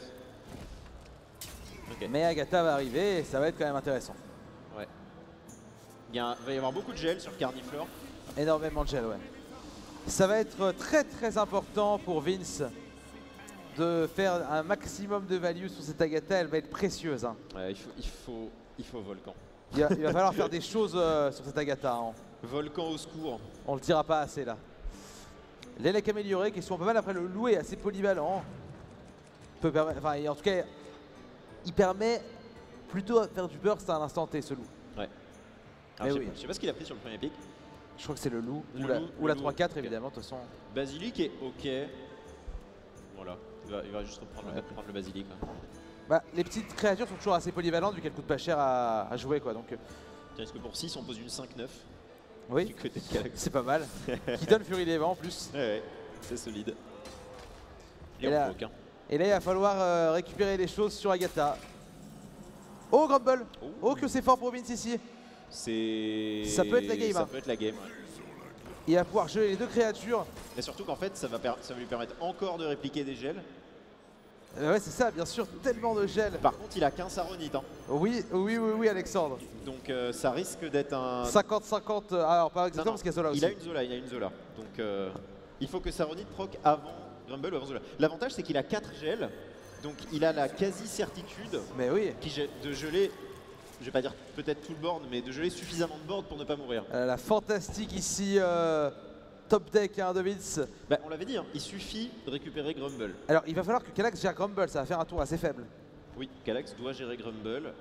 Okay. Mais Agatha va arriver et ça va être quand même intéressant. Ouais. Va y avoir beaucoup de gel sur Carniflor. Énormément de gel, ouais. Ça va être très très important pour Vince de faire un maximum de value sur cette Agatha, elle va être précieuse. Hein. Ouais, il faut Volcan. Il va falloir faire des choses sur cette Agatha. Hein. Volcan au secours. On le dira pas assez là. L'élec amélioré, question pas mal. Après, le loup est assez polyvalent. Enfin, en tout cas, il permet plutôt à faire du burst à un instant T, ce loup. Ouais. Alors, je sais pas ce qu'il a pris sur le premier pick. Je crois que c'est le loup. Ou la 3-4, okay. Évidemment, de toute façon. Basilic est ok. Voilà. Il va juste reprendre le basilic. Hein. Bah, les petites créatures sont toujours assez polyvalentes vu qu'elles coûtent pas cher à jouer, quoi. Donc. Est-ce que pour 6 on pose une 5-9? Oui. Du côté de Calax. C'est pas mal. Qui donne Fury des Vents en plus. Ouais, c'est solide. Et là, il va falloir récupérer les choses sur Agatha. Oh Grumble. Oh que c'est fort pour Vince ici. Ça peut être la game. Ça peut être la game, ouais. Il va pouvoir geler les deux créatures. Mais surtout qu'en fait, ça va lui permettre encore de répliquer des gels. Ouais, c'est ça, bien sûr, tellement de gel. Par contre, il a qu'un Saronite. Hein. Oui, Alexandre. Donc ça risque d'être un... 50-50, alors pas exactement parce qu'il y a Zola aussi. Il a une Zola. Donc il faut que Saronite proc avant Grumble ou avant Zola. L'avantage, c'est qu'il a 4 gels. Donc il a la quasi-certitude de geler, je vais pas dire peut-être tout le board, mais de geler suffisamment de board pour ne pas mourir. La fantastique ici, top deck hein, de Vince. Bah, on l'avait dit, hein, il suffit de récupérer Grumble. Alors il va falloir que Calax gère Grumble, ça va faire un tour assez faible. Oui, Calax doit gérer Grumble.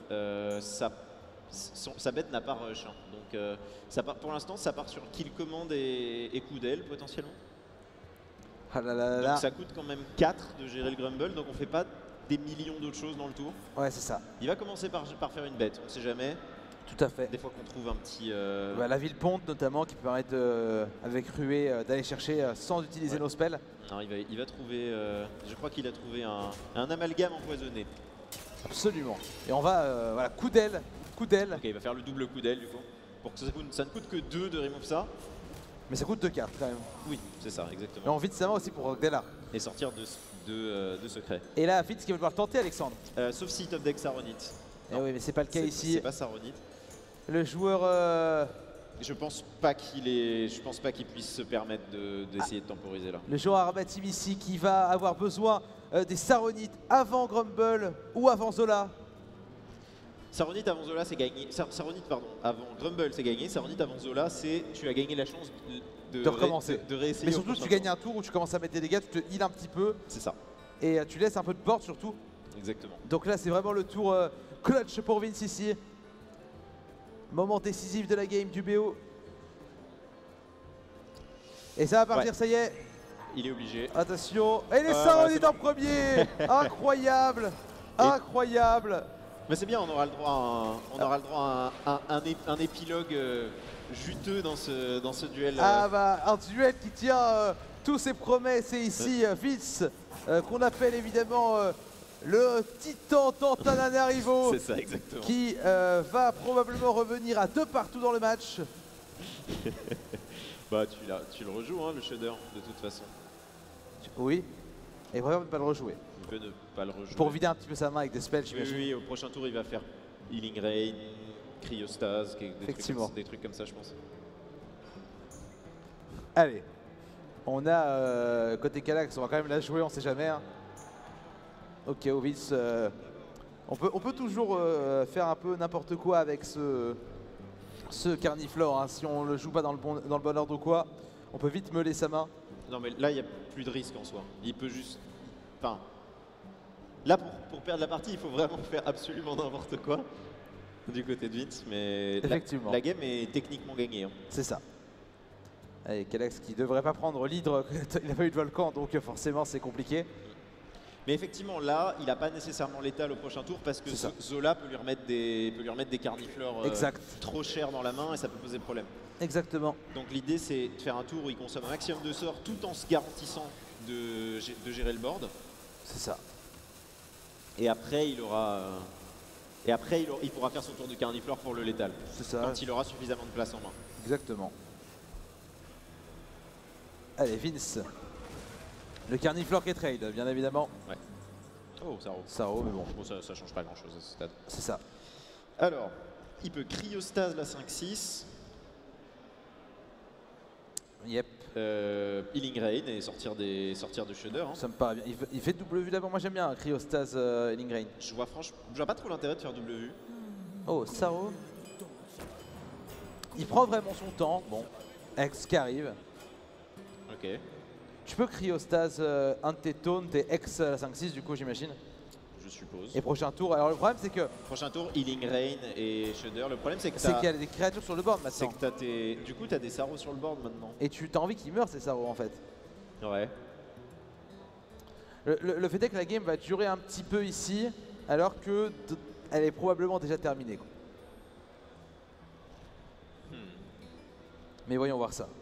Sa bête n'a pas rush. Hein. Donc pour l'instant, ça part sur kill command et coup d'aile potentiellement. Ah là là là. Donc ça coûte quand même 4 de gérer le Grumble, donc on fait pas des millions d'autres choses dans le tour. Ouais, c'est ça. Il va commencer par faire une bête, on sait jamais. Tout à fait. Des fois qu'on trouve un petit... Ouais, la ville ponte notamment qui peut permettre avec Ruée d'aller chercher sans utiliser nos spells. Non, il va trouver, je crois qu'il a trouvé un amalgame empoisonné. Absolument. Et on va, voilà, coup d'aile. Ok, il va faire le double coup d'aile du coup. Pour que ça ne coûte que 2 de remove ça. Mais ça coûte 2 cartes quand même. Oui, c'est ça, exactement. Et on vide sa main aussi pour Rockdella. Et sortir de secret. Et là, Fitz qui va devoir tenter Alexandre. Sauf si top deck Saronite. Eh oui, mais c'est pas le cas ici. C'est pas Saronite. Le joueur... Je pense pas qu'il puisse se permettre d'essayer de temporiser là. Le joueur Arbatim ici qui va avoir besoin des Saronites avant Grumble ou avant Zola. Saronite avant Zola c'est gagné. Saronite pardon, avant Grumble c'est gagné. Saronite avant Zola c'est tu as gagné la chance de recommencer. De réessayer. Mais surtout tu gagnes un tour où tu commences à mettre des dégâts, tu te heal un petit peu. C'est ça. Et tu laisses un peu de board surtout. Exactement. Donc là c'est vraiment le tour clutch pour Vince ici. Moment décisif de la game du BO. Et ça va partir, ça y est. Il est obligé. Attention. Et les Saronites en premier. Incroyable. Incroyable. Mais c'est bien, on aura le droit à un épilogue juteux dans ce duel. Ah bah un duel qui tient tous ses promesses. Et ici Vince, qu'on appelle évidemment le titan Tantananarivo. C'est ça, exactement. Qui va probablement revenir à 2 partout dans le match. Bah tu le rejoues hein, le shader de toute façon. Oui, et vraiment ne pas le rejouer. Il peut ne pas le rejouer. Pour vider un petit peu sa main avec des spells, j'imagine. Oui, au prochain tour il va faire Healing Rain, Cryostase, des trucs comme ça je pense. Allez, on a côté Calax, on va quand même la jouer, on sait jamais. Hein. Ok, Ovis, on peut toujours faire un peu n'importe quoi avec ce Carniflor. Hein. Si on le joue pas dans le bon ordre ou quoi, on peut vite meuler sa main. Non mais là il n'y a plus de risque en soi. Il peut juste... Enfin... Là pour perdre la partie il faut vraiment faire absolument n'importe quoi du côté de Vince. Mais effectivement, la game est techniquement gagnée. Hein. C'est ça. Allez, Calax qui devrait pas prendre l'hydre, il n'a pas eu de volcan donc forcément c'est compliqué. Mais effectivement là il n'a pas nécessairement l'étal au prochain tour parce que Zola peut lui remettre des carniflores trop chers dans la main et ça peut poser problème. Exactement. Donc l'idée c'est de faire un tour où il consomme un maximum de sorts tout en se garantissant de gérer le board. C'est ça. Et après il aura Et après, il pourra faire son tour de Carniflore pour le létal. C'est ça. Quand il aura suffisamment de place en main. Exactement. Allez, Vince. Le Carniflore qui est trade, bien évidemment. Ouais. Oh, Saro. Saro, mais bon. Bon, ça change pas grand chose à ce stade. C'est ça. Alors, il peut Cryostase la 5-6. Yep. Healing Rain et sortir de Shudder. Hein. Ça me paraît bien. Il fait double vue d'abord. Moi j'aime bien Cryostase Healing Rain. Je vois pas trop l'intérêt de faire double vue. Oh, Saro. Il prend vraiment son temps. Bon, X qui arrive. Ok. Tu peux Cryostase un de tes taunts et X la 5-6 du coup j'imagine. Je suppose. Et prochain tour, alors le problème c'est que... Prochain tour, Healing Rain et Shudder. Le problème c'est que qu'il y a des créatures sur le board maintenant. C'est que du coup t'as des Saro sur le board maintenant. Et tu as envie qu'ils meurent ces Saro en fait. Ouais. Le fait est que la game va durer un petit peu ici, alors que elle est probablement déjà terminée. Quoi. Mais voyons voir ça.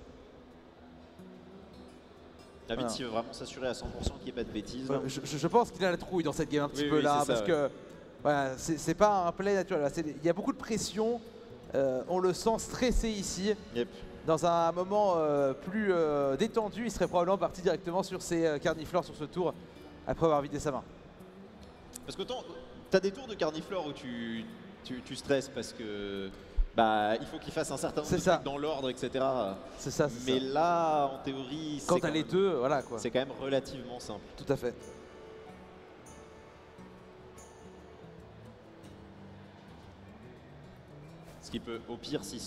David, s'il veut vraiment s'assurer à 100% qu'il n'y ait pas de bêtises. Je pense qu'il a la trouille dans cette game un petit peu là, parce que voilà, c'est pas un play naturel. Il y a beaucoup de pression, on le sent stressé ici. Yep. Dans un moment plus détendu, il serait probablement parti directement sur ses Carniflores sur ce tour, après avoir vidé sa main. Parce que tu as des tours de Carniflore où tu stresses parce que il faut qu'il fasse un certain nombre de trucs dans l'ordre, etc. C'est ça. Mais là, en théorie, quand t'as les deux, voilà quoi. C'est quand même relativement simple. Tout à fait. Ce qui peut, au pire, si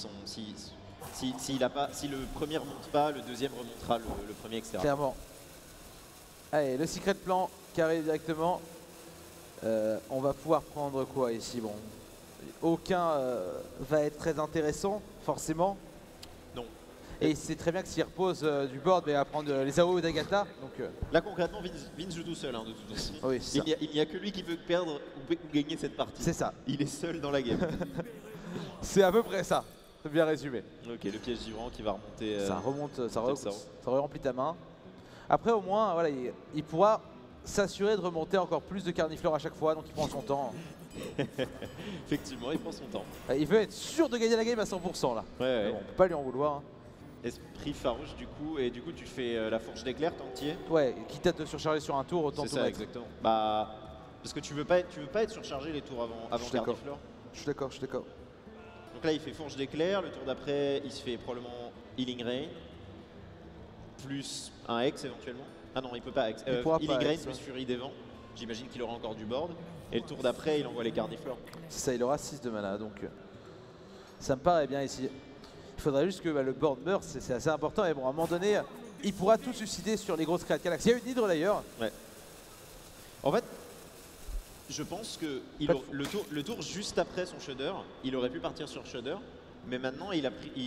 le premier remonte pas, le deuxième remontera le premier, etc. Clairement. Allez, le secret plan qui arrive directement. On va pouvoir prendre quoi ici? Bon, aucun va être très intéressant, forcément. Non. Et c'est très bien que s'il repose du board, il va prendre les AOE d'Agatha. Là, concrètement, Vince joue tout seul, hein, de toute façon. Oui, il n'y a que lui qui peut perdre ou gagner cette partie. C'est ça. Il est seul dans la game. C'est à peu près ça. C'est bien résumé. Ok, le piège givrant qui va remonter. Ça remonte, ça remplit ta main. Après, au moins, voilà, il pourra s'assurer de remonter encore plus de Carniflore à chaque fois, donc il prend son temps. Effectivement, il prend son temps. Il veut être sûr de gagner la game à 100% là. Ouais. Bon, on peut pas lui en vouloir. Hein. Esprit farouche du coup, et du coup tu fais la fourche d'éclair tant que tu y es. Ouais, quitte à te surcharger sur un tour, autant tout mettre. Exactement. Parce que tu veux pas être surchargé les tours avant Carniflore. Je suis d'accord. Donc là il fait fourche d'éclair, le tour d'après il se fait probablement Healing Rain, plus un Hex éventuellement. Ah non, il peut pas Hex. Healing Rain plus Furie des Vents, j'imagine qu'il aura encore du board. Et le tour d'après il envoie les Carniflores. C'est ça, il aura 6 de mana, donc ça me paraît bien ici. Il faudrait juste que le board meure, c'est assez important. Et bon, à un moment donné, il pourra tout suicider sur les grosses créatures galaxies. Il y a une hydre d'ailleurs. Ouais. En fait, je pense que le tour juste après son Shudder, il aurait pu partir sur Shudder, mais maintenant il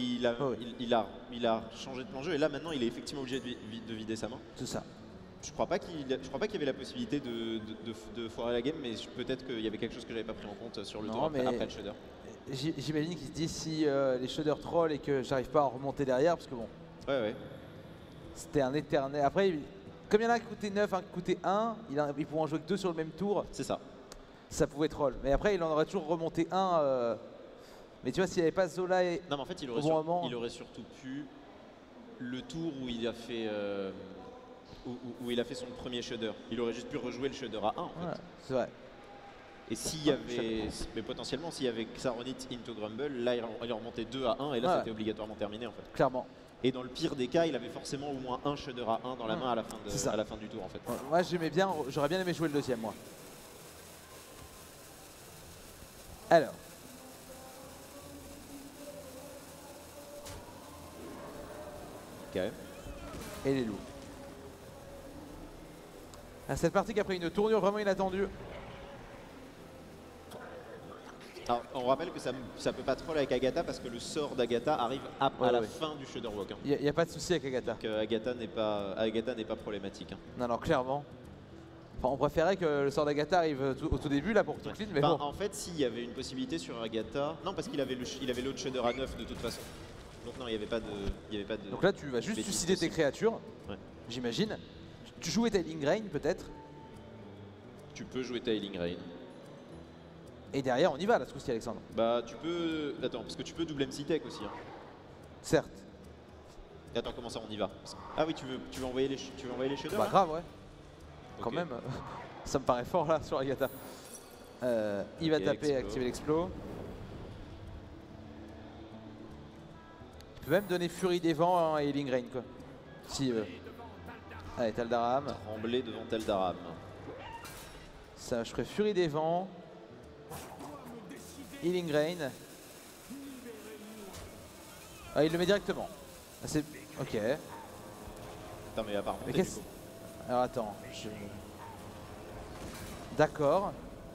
a changé de plan de jeu et là maintenant il est effectivement obligé de vider sa main. C'est ça. Je crois pas qu'il y avait la possibilité de foirer la game, mais peut-être qu'il y avait quelque chose que j'avais pas pris en compte sur le tour après le Shudder. J'imagine qu'il se dit si les Shudder troll et que j'arrive pas à en remonter derrière, parce que bon. Ouais. C'était un éternel. Après, comme il y en a un qui coûtait 9, un qui coûtait 1, il pourrait en jouer que 2 sur le même tour. C'est ça. Ça pouvait troll. Mais après, il en aurait toujours remonté un. Mais tu vois, s'il n'y avait pas Zola et. Non, mais en fait, il aurait surtout pu le tour où il a fait. Où il a fait son premier Shudder. Il aurait juste pu rejouer le Shudder à 1 en fait. Ouais, c'est vrai. Et s'il y avait, mais potentiellement s'il y avait Xaronite into Grumble, là il remontait 2 à 1 et là c'était obligatoirement terminé en fait. Clairement. Et dans le pire des cas, il avait forcément au moins un Shudder à 1 dans la main à la fin du tour en fait. Moi j'aurais bien aimé jouer le deuxième moi. Alors. Ok. Et les loups. Cette partie qui a pris une tournure vraiment inattendue. Alors, on rappelle que ça peut pas troll avec Agatha parce que le sort d'Agatha arrive à la fin du Shudder Walk. Il n'y a pas de souci avec Agatha. Donc Agatha n'est pas problématique. Hein. Non, clairement. Enfin, on préférait que le sort d'Agatha arrive au tout début là pour tout clean, mais bon. En fait, s'il y avait une possibilité sur Agatha, non parce qu'il avait l'autre Shudder à 9 de toute façon. Donc non, il n'y avait pas de. Donc là, tu vas juste suicider tes créatures, j'imagine. Tu jouais ta Healing Rain peut-être. Tu peux jouer ta Healing Rain. Et derrière, on y va là, ce coup-ci, Alexandre. Bah, tu peux. Attends, parce que tu peux double MC Tech aussi. Hein. Certes. Et attends, comment ça, on y va? Ah oui, tu veux envoyer les shaders? Bah, grave, ouais. Okay. Quand même, ça me paraît fort là sur Agatha. Il va taper et activer l'explo. Il peut même donner Furie des Vents hein, et Healing Rain quoi. S'il veut. Allez, Taldaram. Trembler devant Taldaram. Ça, je ferai Furie des Vents. Healing Rain. Ah, il le met directement. Ah, c'est. Ok. Attends, mais apparemment. Alors attends. D'accord.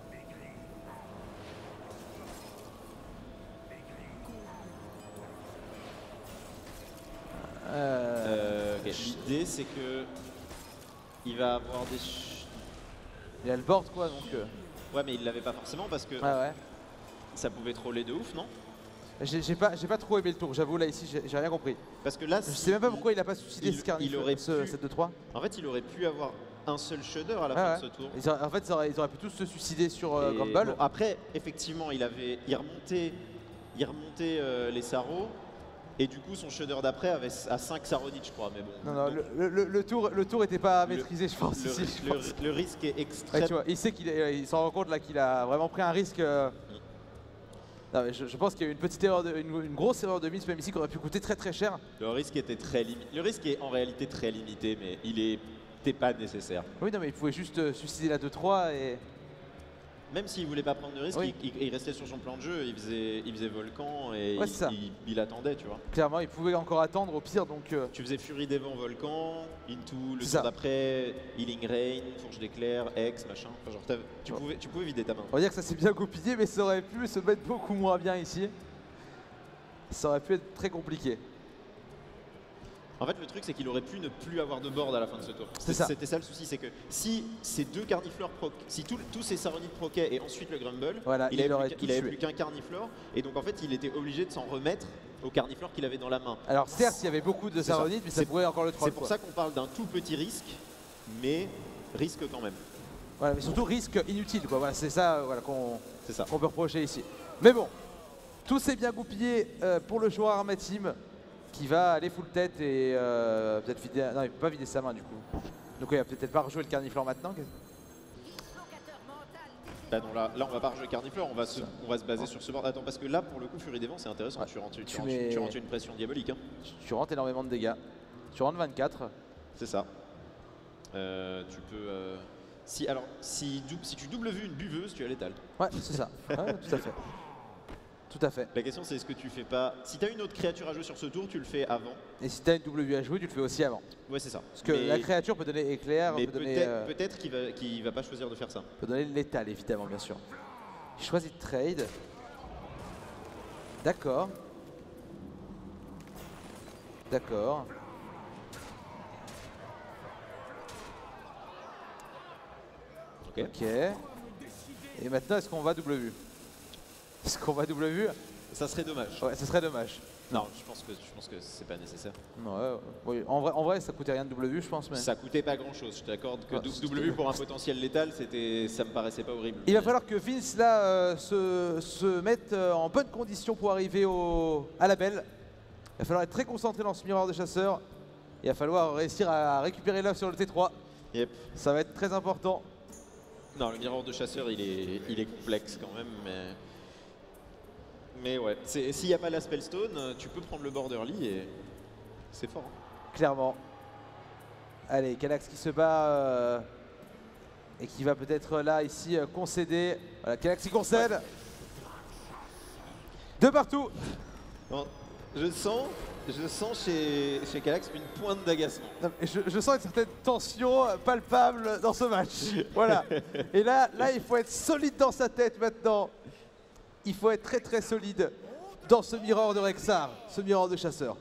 Okay. L'idée c'est que il va avoir des. Il a le board quoi donc. Ouais mais il l'avait pas forcément parce que ouais. Ça pouvait troller de ouf non? J'ai pas trop aimé le tour, j'avoue là ici j'ai rien compris. Parce que là je sais même pas pourquoi il a pas suicidé ce carnif, cette 2-3. En fait il aurait pu avoir un seul shudder à la fin de ce tour. En fait ils auraient pu tous se suicider sur Gumball. Bon, après effectivement il remontait les Saros. Et du coup, son shudder d'après avait à 5 Saronite, je crois. Mais bon. Non, le tour était pas maîtrisé, je pense. Le risque est extrême. Ouais, tu vois, il sait qu'il s'en rend compte là qu'il a vraiment pris un risque. Non, mais je pense qu'il y a eu une petite erreur, une grosse erreur de mise, même ici, qui aurait pu coûter très cher. Le risque était très limité. Le risque est en réalité très limité, mais il n'était pas nécessaire. Oui, non, mais il pouvait juste suicider la 2-3 et. Même s'il voulait pas prendre de risque, il restait sur son plan de jeu, il faisait volcan et il attendait, tu vois. Clairement, il pouvait encore attendre au pire, donc... Tu faisais Furie des Vents, volcan, Into, le tour d'après, Healing Rain, Fourche d'éclair, X, machin. Enfin, genre, tu pouvais vider ta main. On va dire que ça s'est bien goupillé, mais ça aurait pu se mettre beaucoup moins bien ici. Ça aurait pu être très compliqué. En fait, le truc, c'est qu'il aurait pu ne plus avoir de board à la fin de ce tour. C'était ça le souci, c'est que si ces deux carniflores si tous ces Saronites proquaient et ensuite le Grumble, voilà, il avait plus qu'un carniflore. Et donc, en fait, il était obligé de s'en remettre au carniflore qu'il avait dans la main. Alors, certes, il y avait beaucoup de Saronites, mais ça pourrait encore le troll. C'est pour ça qu'on parle d'un tout petit risque, mais risque quand même. Voilà, mais surtout risque inutile, quoi. Voilà, c'est ça, voilà, qu'on peut reprocher ici. Mais bon, tout s'est bien goupillé pour le joueur Arma Team, qui va aller full tête et peut-être vider... Non, il peut pas vider sa main du coup. Donc il va peut-être pas rejouer le carniflore maintenant. Bah non, là on va pas rejouer carniflore, on va se baser sur ce board. Attends, parce que là pour le coup Furie des Vents c'est intéressant, tu rentres une pression diabolique. Hein. Tu rentres énormément de dégâts. Tu rentres 24. C'est ça. Tu peux... Si tu double vue une buveuse, tu as létal. Ouais, c'est ça. Ouais, tout à fait. Tout à fait. La question c'est est-ce que tu fais pas... Si tu as une autre créature à jouer sur ce tour, tu le fais avant. Et si tu as une W à jouer, tu le fais aussi avant. Ouais, c'est ça. Parce que la créature peut donner éclair, mais peut donner... peut-être qu'il va pas choisir de faire ça. Peut donner létal, évidemment, bien sûr. Il choisit de trade. D'accord. D'accord. Ok. Et maintenant, est-ce qu'on va W? Est-ce qu'on va W? Ça serait dommage. Ouais, ça serait dommage. Non, je pense que c'est pas nécessaire. Ouais, oui. En vrai, ça coûtait rien de W, je pense. Mais... Ça coûtait pas grand-chose. Je t'accorde que W pour un potentiel létal, ça me paraissait pas horrible. Il va falloir que Vince là se mette en bonne condition pour arriver à la belle. Il va falloir être très concentré dans ce miroir de chasseur. Il va falloir réussir à récupérer l'œuf sur le T3. Yep. Ça va être très important. Non, le miroir de chasseur, il est complexe quand même, mais ouais. S'il n'y a pas la Spellstone, tu peux prendre le board early et c'est fort. Hein. Clairement. Allez, Calax qui se bat et qui va peut-être là, ici, concéder. Voilà, Calax qui concède. Ouais. De partout. Bon, je sens chez Calax une pointe d'agacement. Je sens une certaine tension palpable dans ce match. Voilà. Et là, il faut être solide dans sa tête maintenant. Il faut être très solide dans ce miroir de Rexxar, ce miroir de chasseur.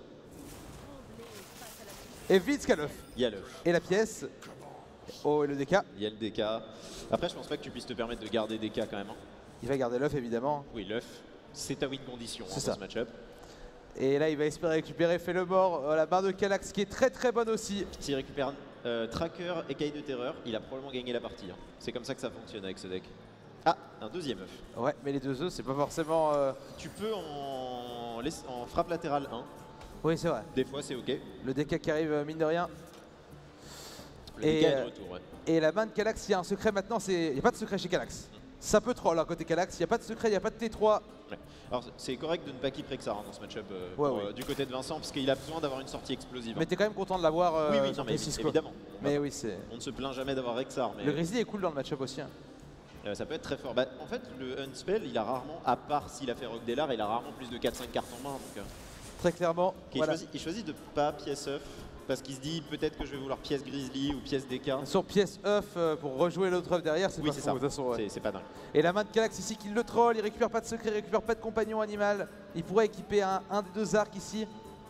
Et vite, qu'il y a l'œuf. Il y a l'œuf. Et la pièce. Oh, et le DK. Il y a le DK. Après, je pense pas que tu puisses te permettre de garder DK quand même. Hein. Il va garder l'œuf, évidemment. Oui, l'œuf. C'est ta win condition dans ce match-up. Et là, il va espérer récupérer, fait le mort. La barre de Calax qui est très bonne aussi. S'il récupère Tracker, écaille de terreur, il a probablement gagné la partie. Hein. C'est comme ça que ça fonctionne avec ce deck. Ah, un deuxième œuf. Ouais, mais les 2 œufs, c'est pas forcément... Tu peux en frappe latérale 1. Oui, c'est vrai. Des fois, c'est ok. Le DK qui arrive, mine de rien. Le DK est de retour, ouais. Et la main de Calax, il y a un secret maintenant, il n'y a pas de secret chez Calax. Ça peut troll, côté Calax, il n'y a pas de secret, il n'y a pas de T3. Ouais. Alors c'est correct de ne pas keep Rexar dans ce match-up ouais. Du côté de Vincent, parce qu'il a besoin d'avoir une sortie explosive. Mais t'es quand même content de l'avoir oui, non, mais évidemment. Mais oui, c'est... On ne se plaint jamais d'avoir Rexar. Mais le Grizzly est cool dans le match-up aussi. Hein. Ça peut être très fort. Bah, en fait, le Unspell, il a rarement, à part s'il a fait Rock Delar, il a rarement plus de 4-5 cartes en main. Donc, très clairement. Voilà. Il choisit de pas pièce œuf, parce qu'il se dit peut-être que je vais vouloir pièce Grizzly ou pièce DK. Sur pièce œuf pour rejouer l'autre œuf derrière, c'est pas fou, de toute façon. Ouais. C'est pas dingue. Et la main de Calax ici qui le troll, il récupère pas de secret, il récupère pas de compagnon animal. Il pourrait équiper un des 2 arcs ici.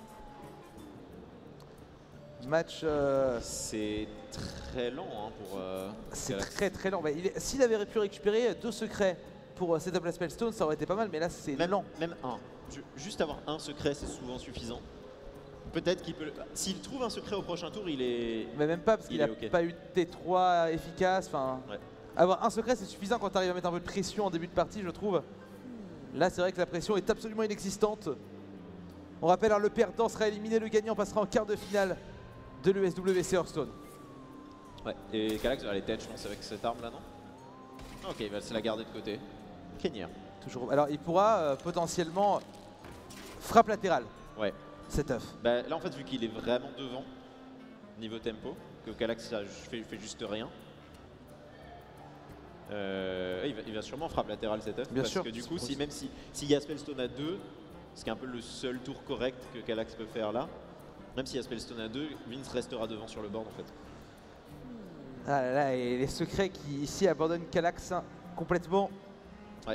Match... C'est très lent hein, pour... c'est très lent. Bah, s'il avait pu récupérer 2 secrets pour setup la Spellstone, ça aurait été pas mal, mais là c'est lent. Même un. Juste avoir un secret, c'est souvent suffisant. Peut-être qu'il peut... S'il trouve un secret au prochain tour, il est... Mais même pas, parce qu'il n'a pas eu de T3 efficace. Enfin, avoir un secret, c'est suffisant quand tu arrives à mettre un peu de pression en début de partie, je trouve. Là, c'est vrai que la pression est absolument inexistante. On rappelle, le perdant sera éliminé, le gagnant passera en quart de finale de l'USWC Hearthstone. Ouais, et Calax va aller tête, je pense, avec cette arme-là, non? Ok, il va se la garder de côté. Kenir. Toujours. Alors, il pourra potentiellement frappe latérale. Ouais. Cet œuf. Bah, là en fait vu qu'il est vraiment devant niveau tempo, que Calax fait juste rien, il va sûrement frappe latérale cet œuf. Parce que du coup même s'il y a Spellstone à 2, ce qui est un peu le seul tour correct que Calax peut faire là, même s'il y a Spellstone à 2, Vince restera devant sur le board en fait. Ah là là, et les secrets qui ici abandonnent Calax complètement. Ouais.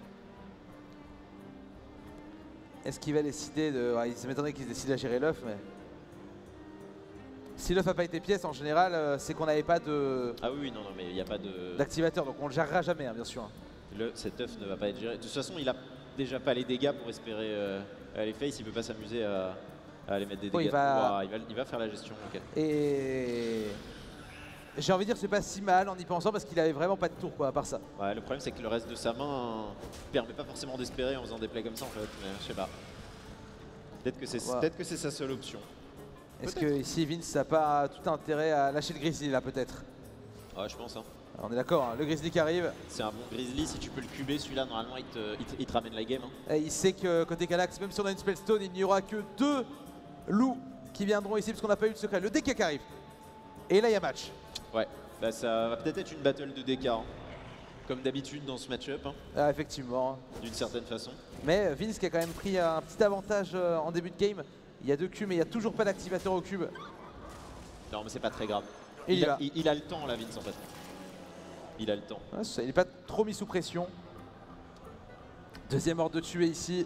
Est-ce qu'il va décider de... Ouais, il m'étonnerait qu'il décide à gérer l'œuf, mais... Si l'œuf n'a pas été pièce, en général, c'est qu'on n'avait pas de... Ah oui, non, mais il n'y a pas de... d'activateur, donc on le gérera jamais, hein, bien sûr. Cet œuf ne va pas être géré. De toute façon, il a déjà pas les dégâts pour espérer les face, il peut pas s'amuser à aller mettre des dégâts. Il va faire la gestion. Okay. Et... j'ai envie de dire c'est pas si mal en y pensant parce qu'il avait vraiment pas de tour quoi à part ça. Ouais, le problème c'est que le reste de sa main permet pas forcément d'espérer en faisant des plays comme ça en fait, mais je sais pas. Peut-être que c'est sa seule option. Est-ce que ici Vince n'a pas tout intérêt à lâcher le Grizzly là peut-être? Ouais, je pense. Hein. On est d'accord, hein, le Grizzly qui arrive. C'est un bon Grizzly, si tu peux le cuber celui-là normalement il te ramène la game. Hein. Et il sait que côté Calax, même si on a une Spellstone, il n'y aura que 2 loups qui viendront ici parce qu'on n'a pas eu de secret. Le DK qui arrive. Et là il y a match. Ouais, bah ça va peut-être être une battle de DK, hein. Comme d'habitude dans ce match-up. Hein. Ah, effectivement. D'une certaine façon. Mais Vince qui a quand même pris un petit avantage en début de game. Il y a 2 cubes mais il n'y a toujours pas d'activateur au cube. Non mais c'est pas très grave. Et il a le temps là Vince en fait. Il a le temps. Ouais, il n'est pas trop mis sous pression. Deuxième ordre de tuer ici.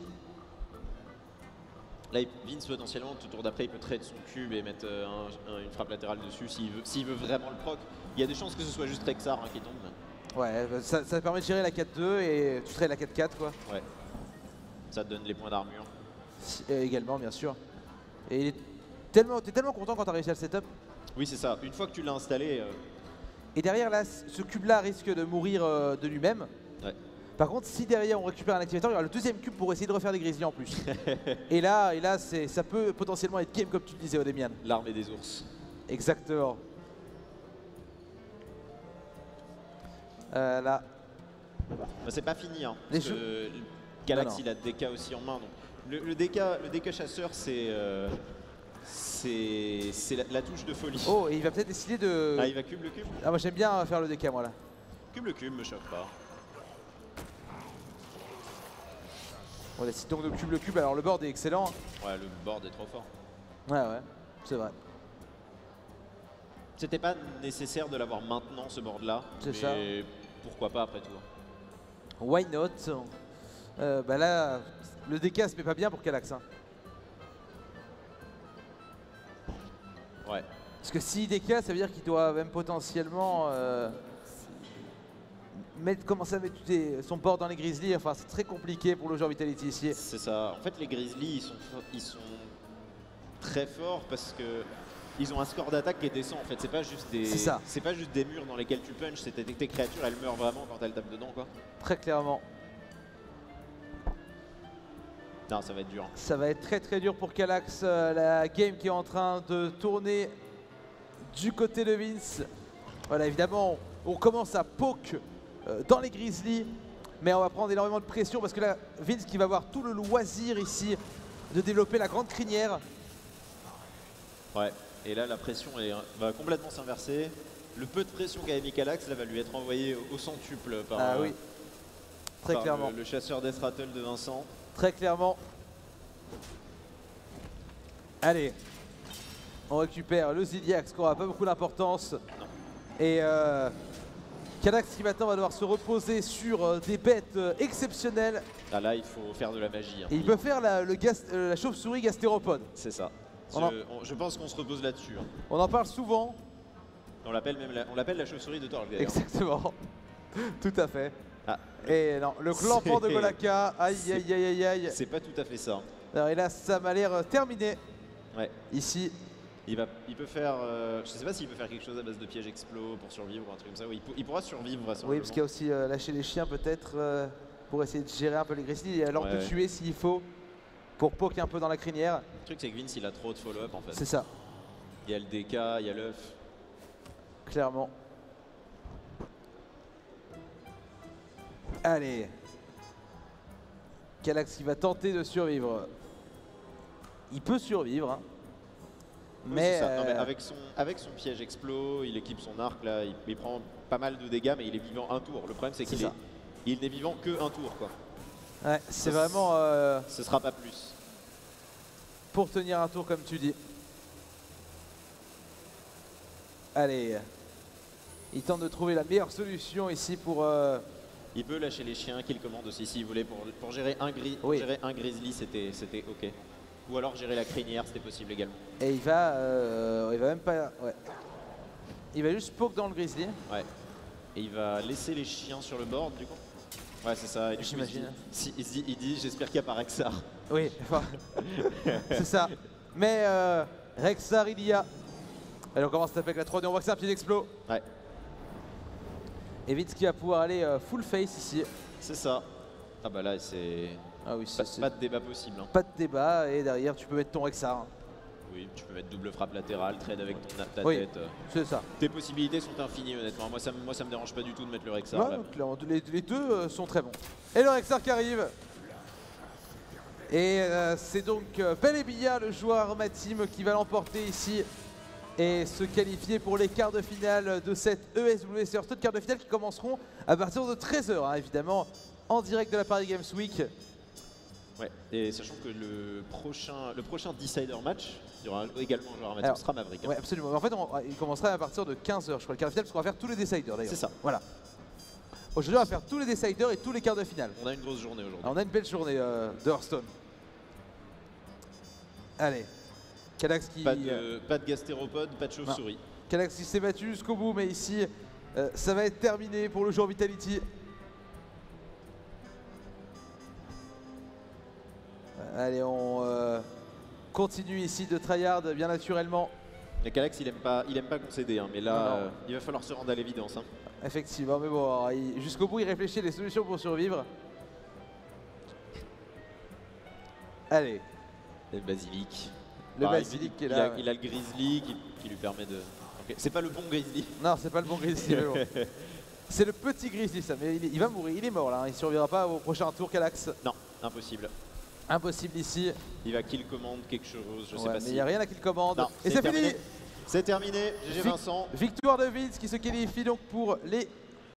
Là, Vince, potentiellement, tout tour d'après, il peut trade son cube et mettre une frappe latérale dessus s'il veut vraiment le proc. Il y a des chances que ce soit juste Rexar hein, qui tombe. Ouais, ça permet de gérer la 4-2 et tu trades la 4-4 quoi. Ouais. Ça te donne les points d'armure. Également, bien sûr. Et t'es tellement content quand t'as réussi à le setup. Oui, c'est ça. Une fois que tu l'as installé... Et derrière, là, ce cube-là risque de mourir de lui-même. Ouais. Par contre, si derrière on récupère un activateur, il y aura le deuxième cube pour essayer de refaire des Grizzly en plus. et là ça peut potentiellement être game comme tu le disais, Odemian. L'armée des ours. Exactement. Là. Bah, c'est pas fini, hein. Parce que Calax, il a DK aussi en main. Donc. Le DK chasseur, c'est la touche de folie. Oh, et il va peut-être décider de... Ah, il va cube le cube? Ah, moi j'aime bien faire le DK, moi là. Cube le cube, me choque pas. On décide donc de cube le cube, alors le board est excellent. Ouais, le board est trop fort. Ouais, c'est vrai. C'était pas nécessaire de l'avoir maintenant, ce board là. C'est ça. Pourquoi pas après tout. Why not? Bah là, le DK se met pas bien pour Calax. Hein. Ouais. Parce que si DK, ça veut dire qu'il doit même potentiellement commencer à mettre son board dans les Grizzly. Enfin, c'est très compliqué pour le joueur Vitality ici. C'est ça. En fait, les Grizzly, ils sont très forts parce que ils ont un score d'attaque qui est décent en fait. C'est pas juste des murs dans lesquels tu punches, c'est tes créatures, elles meurent vraiment quand elles tapent dedans quoi. Très clairement. Non, ça va être dur. Ça va être très dur pour Calax. La game qui est en train de tourner du côté de Vince. Voilà, évidemment, on commence à poke dans les Grizzlies, mais on va prendre énormément de pression parce que là, Vince qui va avoir tout le loisir ici de développer la grande crinière. Ouais, et là la pression va complètement s'inverser. Le peu de pression qu'a mis Calax là va lui être envoyé au centuple par, oui. Très clairement. Le chasseur Death Rattle de Vincent. Très clairement. Allez, on récupère le Ziliax qui n'aura pas beaucoup d'importance. Et Calax qui maintenant va devoir se reposer sur des bêtes exceptionnelles. Ah là, il faut faire de la magie. Hein. Et il peut faire la chauve-souris gastéropode. C'est ça. Je pense qu'on se repose là-dessus. Hein. On en parle souvent. On l'appelle la chauve-souris de Torg. Exactement. Tout à fait. Ah, et non, le clampant de Golaka, aïe aïe aïe aïe aïe. C'est pas tout à fait ça. Alors, et là, ça m'a l'air terminé. Ouais. Ici. Il peut faire, je sais pas s'il peut faire quelque chose à base de piège explos pour survivre ou un truc comme ça. Oui, il pourra survivre vraisemblablement. Oui, parce qu'il y a aussi lâcher les chiens peut-être pour essayer de gérer un peu les Grizzlies et alors de tuer s'il faut pour poke un peu dans la crinière. Le truc c'est que Vince il a trop de follow-up en fait. C'est ça. Il y a le DK, il y a l'œuf. Clairement. Allez. Calax qui va tenter de survivre. Il peut survivre. Hein. Oui, mais, non, mais avec son piège explos, il équipe son arc là, il prend pas mal de dégâts mais il est vivant un tour. Le problème c'est qu'il n'est vivant que un tour quoi. Ouais, c'est vraiment... ce sera pas plus. Pour tenir un tour comme tu dis. Allez. Il tente de trouver la meilleure solution ici pour... Il peut lâcher les chiens qu'il commande aussi s'il voulait pour gérer un grizzly, c'était ok. Ou alors gérer la crinière, c'était possible également. Et il va même pas... Ouais. Il va juste poke dans le grizzly. Ouais. Et il va laisser les chiens sur le board du coup. Ouais, c'est ça. J'imagine. Il dit j'espère qu'il y a pas Rexar. Oui, enfin, c'est ça. Mais Rexar il y a. Allez, on commence à taper avec la 3D, on voit que c'est un pied d'explos. Ouais. Et Vince qui va pouvoir aller full face ici. C'est ça. Ah bah là c'est... Ah oui, pas de débat possible. Hein. Pas de débat, et derrière tu peux mettre ton Rexar. Oui, tu peux mettre double frappe latérale, trade avec ta tête. C'est ça. Tes possibilités sont infinies honnêtement. Moi ça me dérange pas du tout de mettre le Rexar. Ouais, clairement, les deux sont très bons. Et le Rexar qui arrive. Et c'est donc bel et bien le joueur Matim qui va l'emporter ici et se qualifier pour les quarts de finale de cette ESW Hearthstone. Quarts de finale qui commenceront à partir de 13 h, hein, évidemment, en direct de la Paris Games Week. Ouais, et sachant que le prochain Decider match, il y aura également un joueur Matim, sera Maverick. Oui, absolument. En fait, il commencera à partir de 15 h, je crois, le quart de finale, parce qu'on va faire tous les Deciders d'ailleurs. C'est ça. Voilà. Aujourd'hui, on va faire tous les Deciders et tous les quarts de finale. On a une grosse journée aujourd'hui. On a une belle journée de Hearthstone. Allez. Calax qui... Pas de gastéropode, pas de chauve-souris. Calax qui s'est battu jusqu'au bout, mais ici, ça va être terminé pour le joueur Vitality. Allez, on continue ici de tryhard bien naturellement. Et Calax, il aime pas concéder, hein, mais là, il va falloir se rendre à l'évidence. Hein. Effectivement, mais bon, jusqu'au bout, il réfléchit à des solutions pour survivre. Allez. Et le basilic. Le basilic qui est là. Il a le grizzly qui lui permet de... Okay. C'est pas le bon grizzly. Non, c'est pas le bon grizzly. Mais bon. C'est le petit grizzly ça, mais il va mourir, il est mort là. Il survivra pas au prochain tour Calax. Non, impossible. Impossible ici. Il va kill commande quelque chose, je sais pas si... Mais il n'y a rien à kill commande. Non, et c'est fini. C'est terminé, GG Vincent. Victoire de Vince qui se qualifie donc pour les